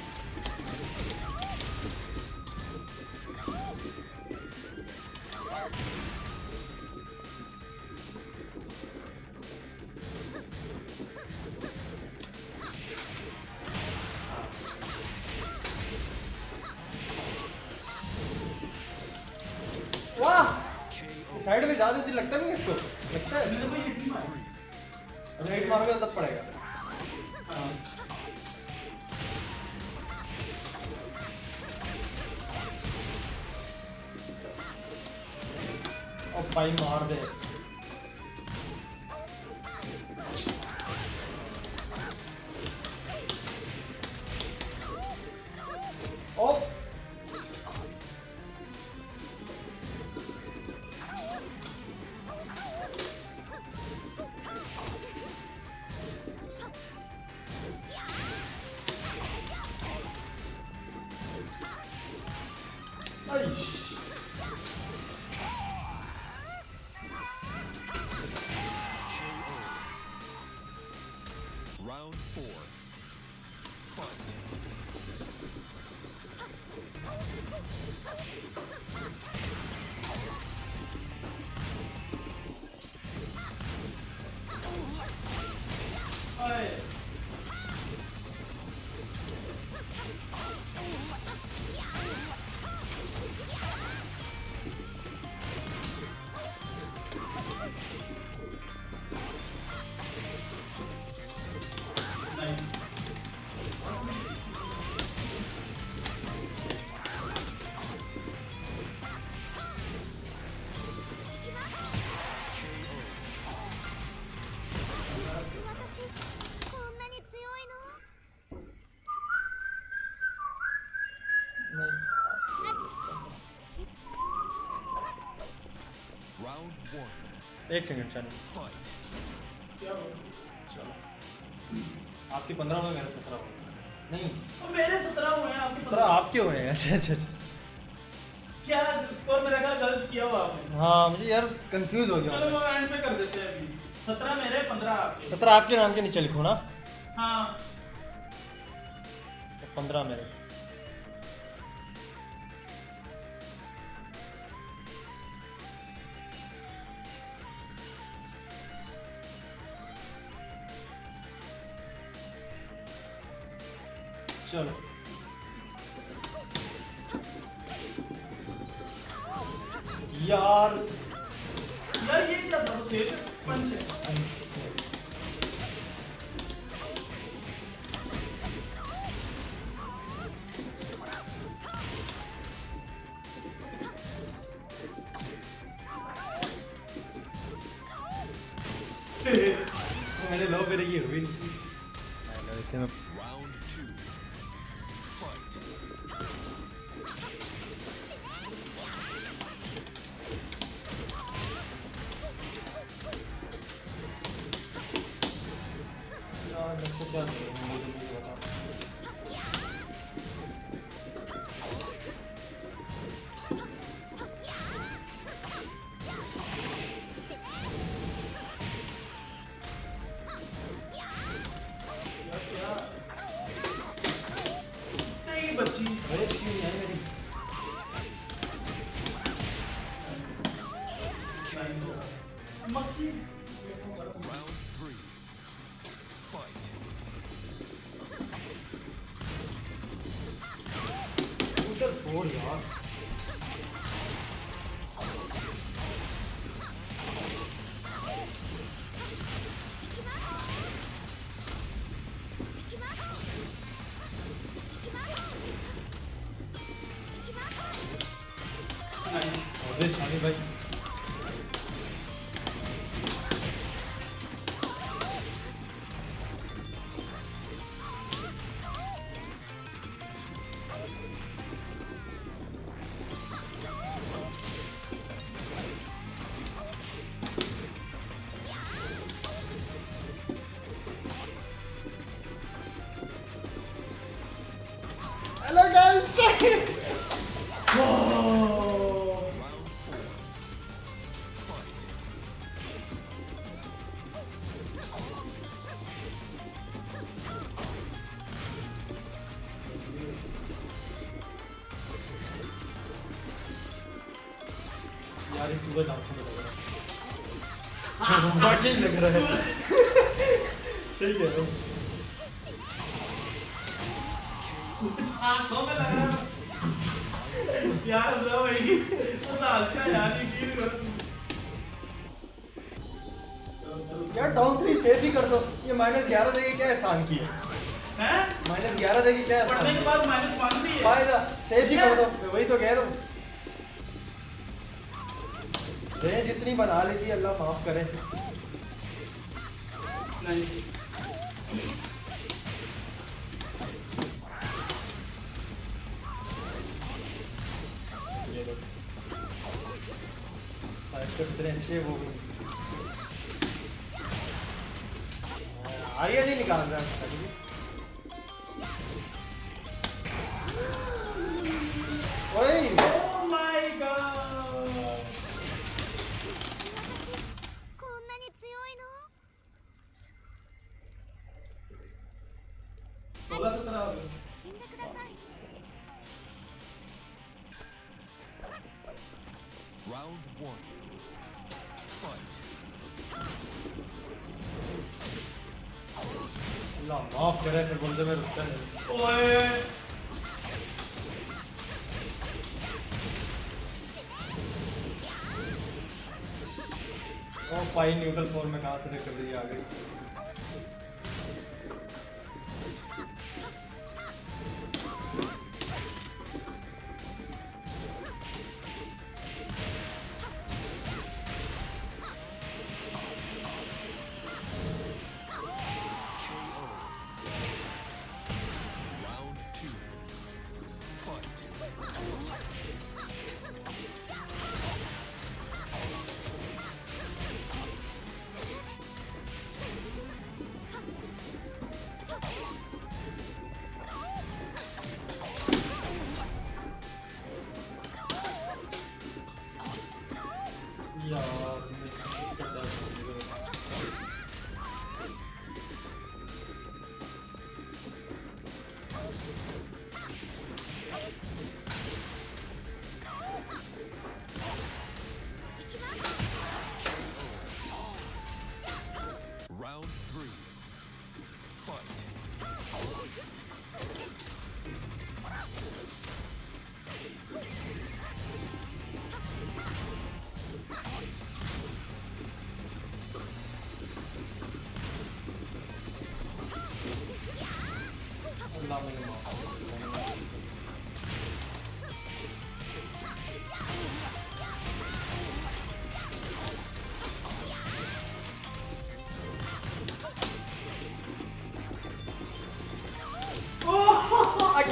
वाह साइड में जा रही थी, लगता नहीं इसको, लगता है मैंने कोई हिट नहीं मारा। अगर हिट मारोगे तो तब पड़ेगा। हाँ। और भाई मार दे। ओ Round 4. Fight. ओए नाइस। Round 1. एक सेकंड चलो Fight. क्या हुआ? चलो आपकी 15 हुए, मेरे 17 हुए। नहीं अब मेरे 17 हुए हैं, आपके 17 आपके हुए हैं। अच्छा अच्छा अच्छा। क्या स्कोर मेरा ख्याल गलत किया हुआ आपने। हाँ मुझे यार कंफ्यूज हो चलो गया। वो एंड पे कर देते हैं अभी। 17 मेरे, 15 आपके। 17 आपके नाम के नीचे लिखो ना, हाँ 15 मेरे। चलो यार यार ये क्या था सेव? पंच है मैंने लो मेरे ये हुई नहीं। Round 2. Fight. यार मैं तो क्या करूं, मुझे बता। नहीं बच्ची अरे क्यों नहीं आई मेरी? मक्खी Round 3. Fight. उधर फोड़ यार। अबे शानी भाई हेलो गाइस यार ये सुबह नाम सुन लग रहा है वाकई लग रहा है सही कह रहा हूँ आंखों में लगा यार ब्रो भाई वो डालता है यार ये गिर कर यार डाउन 3 सेफ ही कर दो ये -11 देगी क्या एहसान किया हैं -11 देगी क्या पढ़ने एहसान के बाद -1 भी है फायदा सेफ ही कर दो मैं वही तो कह रहा हूँ रेंज जितनी बना ली थी अल्लाह माफ करे नाइस ये लो साइड पे कितने अच्छे वो भी आर्या नहीं निकाल रहा है ओए ओह माय गॉड こんなに強いの 16-17 हो गए 死んでください Round 1. Fight. अल्लाह माफ करे फिर बोलते मैं रुकता नहीं ओए ओ फाइन न्यूट्रल फॉर्म में कहां से रिकवरी आ गई Round 2. Fight.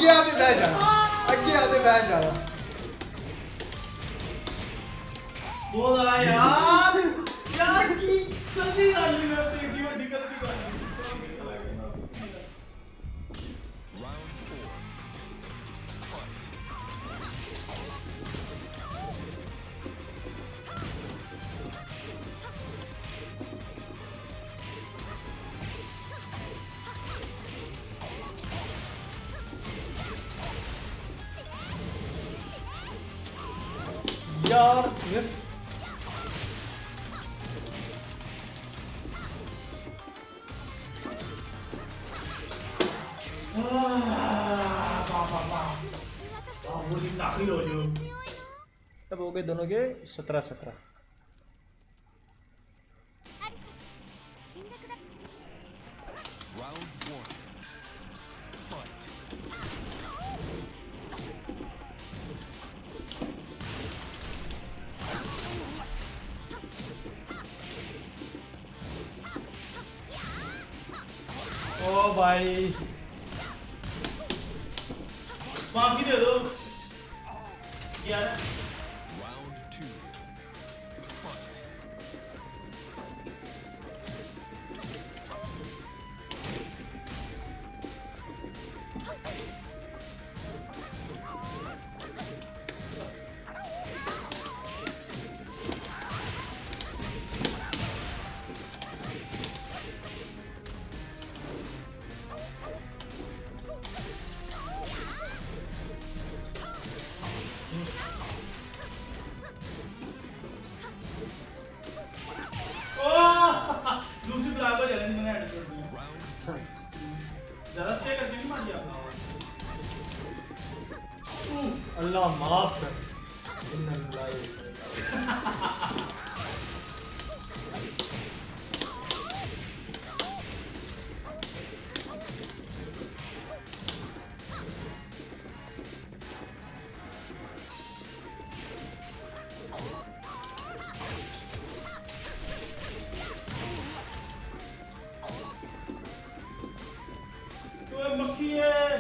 अगे आते बह जाना अगे आते बह जाना बहुत ज़्यादा यार यार की जल्दी डाल ली मैं अपनी की बड़ी गलती कर दी Round 4. Fight. यार मिस वो दिन दाखिल हो जो तब हो गए दोनों के 17-17 Round 1. Fight. ओ भाई माफी दे दो यार Round 2. Fight. दूसरी बराबर चैलेंज मैंने ऐड कर दिया Round 3. ज़्यादा स्टे करके नहीं मार दिया अल्लाह माफ कर इन्ना लिल्लाहि तो मक्खी है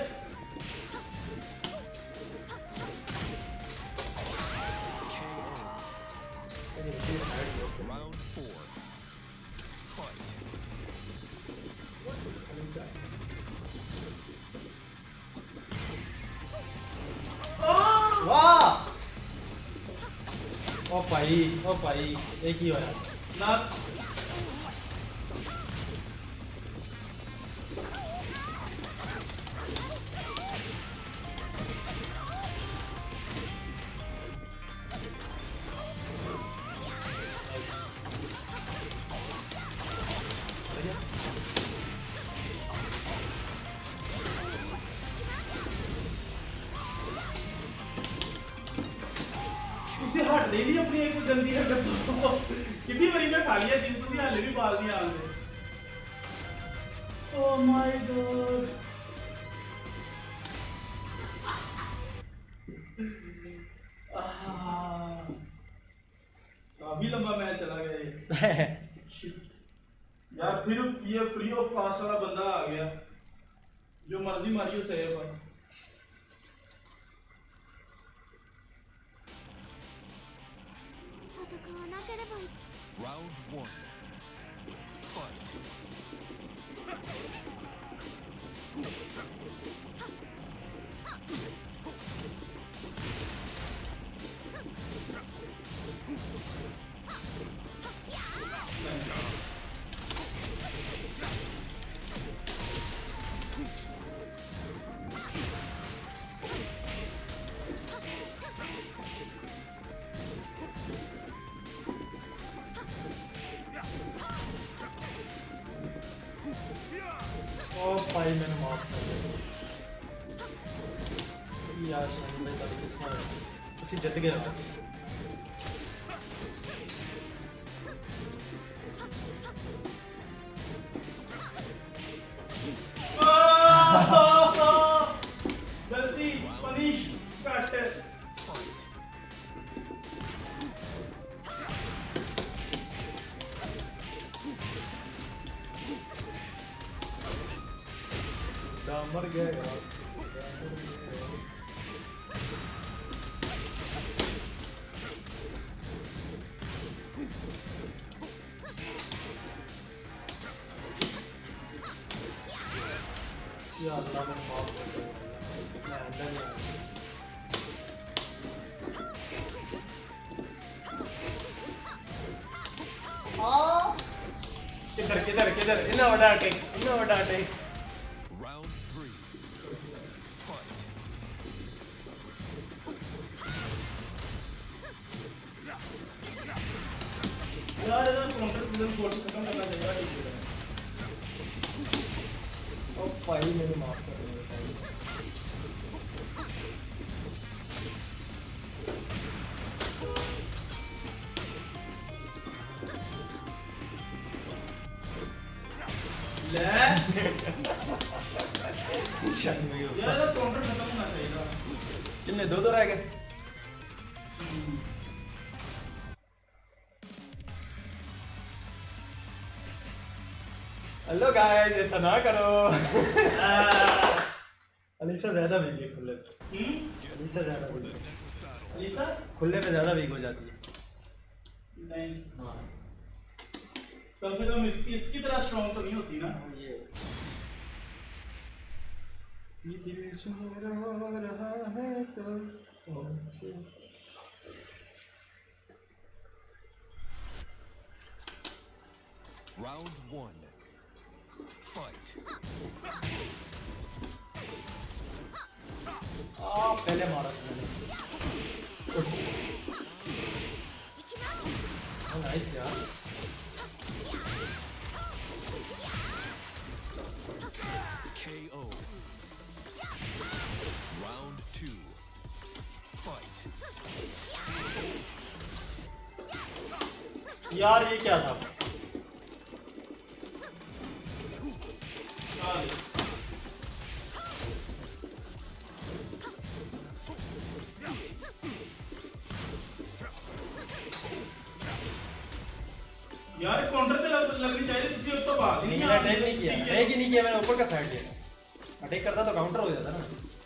Round 4. Fight. वाह ओ भाई एक ही होया ना ਤੁਸੀਂ ਹਟ ਦੇ ਨਹੀਂ ਆਪਣੀ ਇੱਕ ਗੰਦੀ ਹਰਕਤ ਤੋਂ ਕਿੰਨੀ ਵਾਰੀ ਮੈਂ ਖਾ ਲਿਆ ਜਿੰਨ ਤੁਸੀਂ ਹਾਲੇ ਵੀ ਬਾਲ ਨਹੀਂ ਆਉਂਦੇ ਓ ਮਾਈ ਗॉड काफी लंबा मैच चला गया ये Shit. यार फिर ये फ्री ऑफ कॉस्ट वाला बंदा आ गया जो मर्जी मारी उसे पर Round 1. Fight. ओ भाई मैंने माफ कर दिया यार शायद मैं कभी किस्मत उसी जित गया गलती पनिश कट Fight. मर गया यार अल्लाह में माफ कर दे मैं अंदर नहीं आ किधर किधर किधर इतना बड़ा अटैक Round 3. Fight. यार इधर काउंटर सीजन 4 खत्म करना चाहिए ओ भाई मेरे माफ कर दो भाई ले शक नहीं हो यार इधर काउंटर खत्म होना चाहिए था कितने दो रह गए हेलो गाइस ऐसा ना करो अलीसा ज्यादा वीक है खुले पे अलीसा ज्यादा वीक है अलीसा खुले पे ज्यादा वीक हो जाती है नहीं हाँ कम से कम इसकी तरह स्ट्रांग तो नहीं होती ना ये दिल जो रो रहा है तो Round 1. Fight. पहले मारा था मैंने नाइस यार KO. Round 2. Fight. यार ये क्या था यार काउंटर पे लगनी चाहिए तुझे अब तो बात ही नहीं मैंने अटैक नहीं किया अटैक ही नहीं किया मैंने ऊपर का साइड किया अटैक करता तो काउंटर हो जाता ना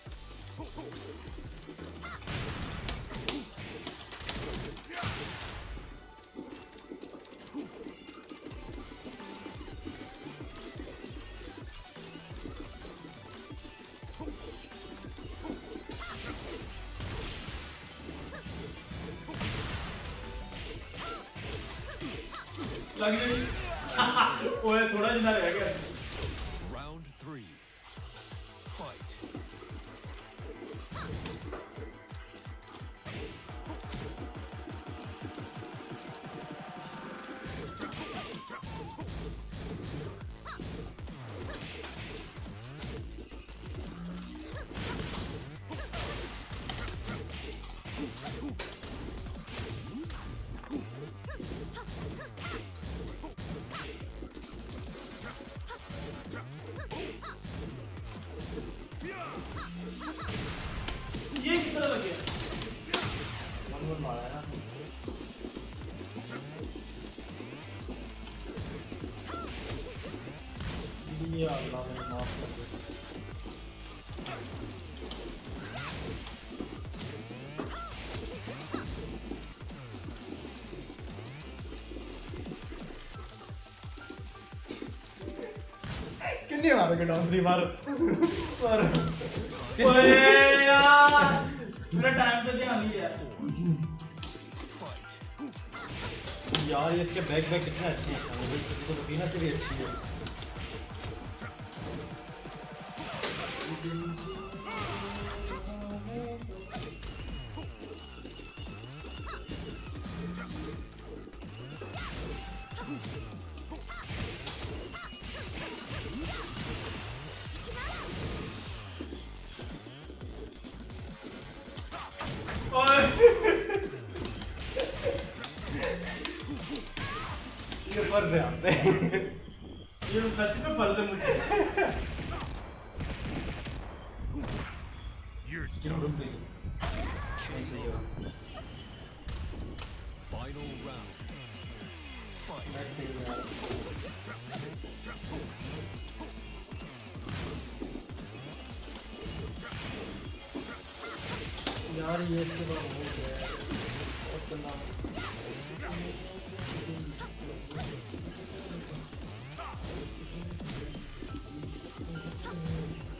लग गई ओए थोड़ा जिंदा रह गया Round 3. Fight. ये किस तरह लग गया मन मारा है ना ये अल्लाह ने माफ कर दे कितने मारोगे डॉन्ट्री मारो ओए यार मेरा टाइम पे ध्यान नहीं दिया यार ये इसके बैक कितने अच्छे हैं तो रुबीना से भी अच्छी है ये फर्ज है आप पे ये सच में फर्ज है मुझे You're क्यों done. रुक गई नहीं सही हो Final round. Fight. नहीं सही हो यार ये इसके बाद हो गया बहुत गंदा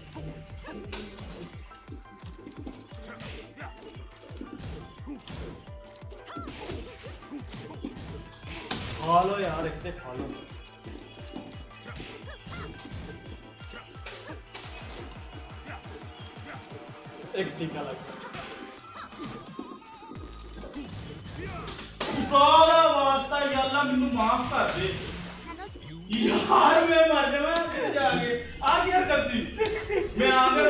खा लो यार, इतने खा लो। एक टीका लगता काला वास्ता या अल्लाह मैनू माफ कर दे 楽しく यार मैं मर जाऊंगा तेरे जाके आ यार कसी मैं आगे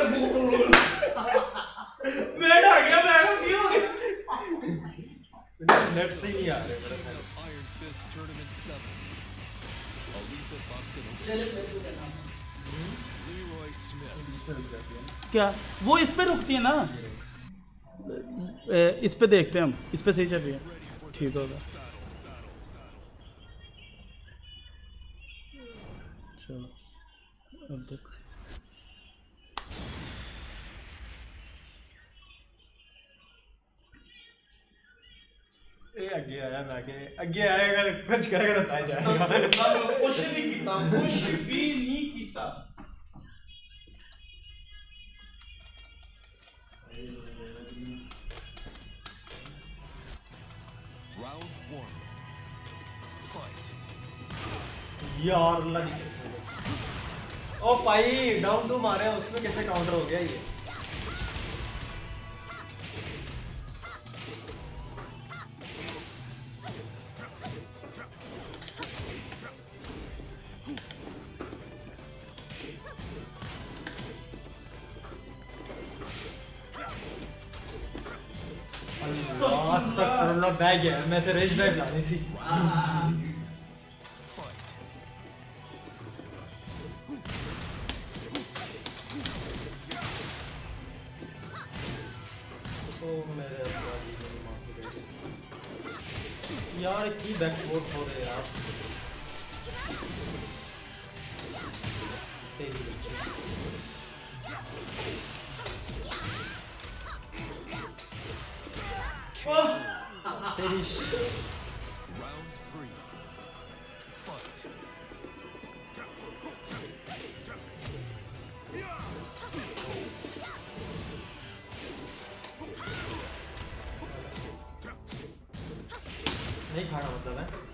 मैं डर गया मैं क्यों हो गया नेट से ही नहीं आ रहे मेरे King ख्याल। of Iron Fist Tournament 7. Elisa Boston, Leroy Smith. क्या वो इस पे रुकती है ना इस पे देखते हैं हम इस पे सही चल रही है ठीक होगा चलो अब देखो ए आगे आया, मैं आगे आएगा, कुछ करेगा तो आ जाएगा। कुछ नहीं कीता कुछ भी नहीं कीता Round 1. Fight. यार अल्लाह की कसम। ओ भाई डाउन टू मारे हैं, उसमें कैसे काउंटर हो गया ये? आज तक कोरोना बैग है, मैं तो रेज ड्राइव लानी थी। Fight. ओ मेरे अल्लाह की मेरी मां की बेटी। यार की बैकफुट हो रहे यार। तेरी बच्ची। तेरी Round 3. Fight. नहीं खाना मतलब है।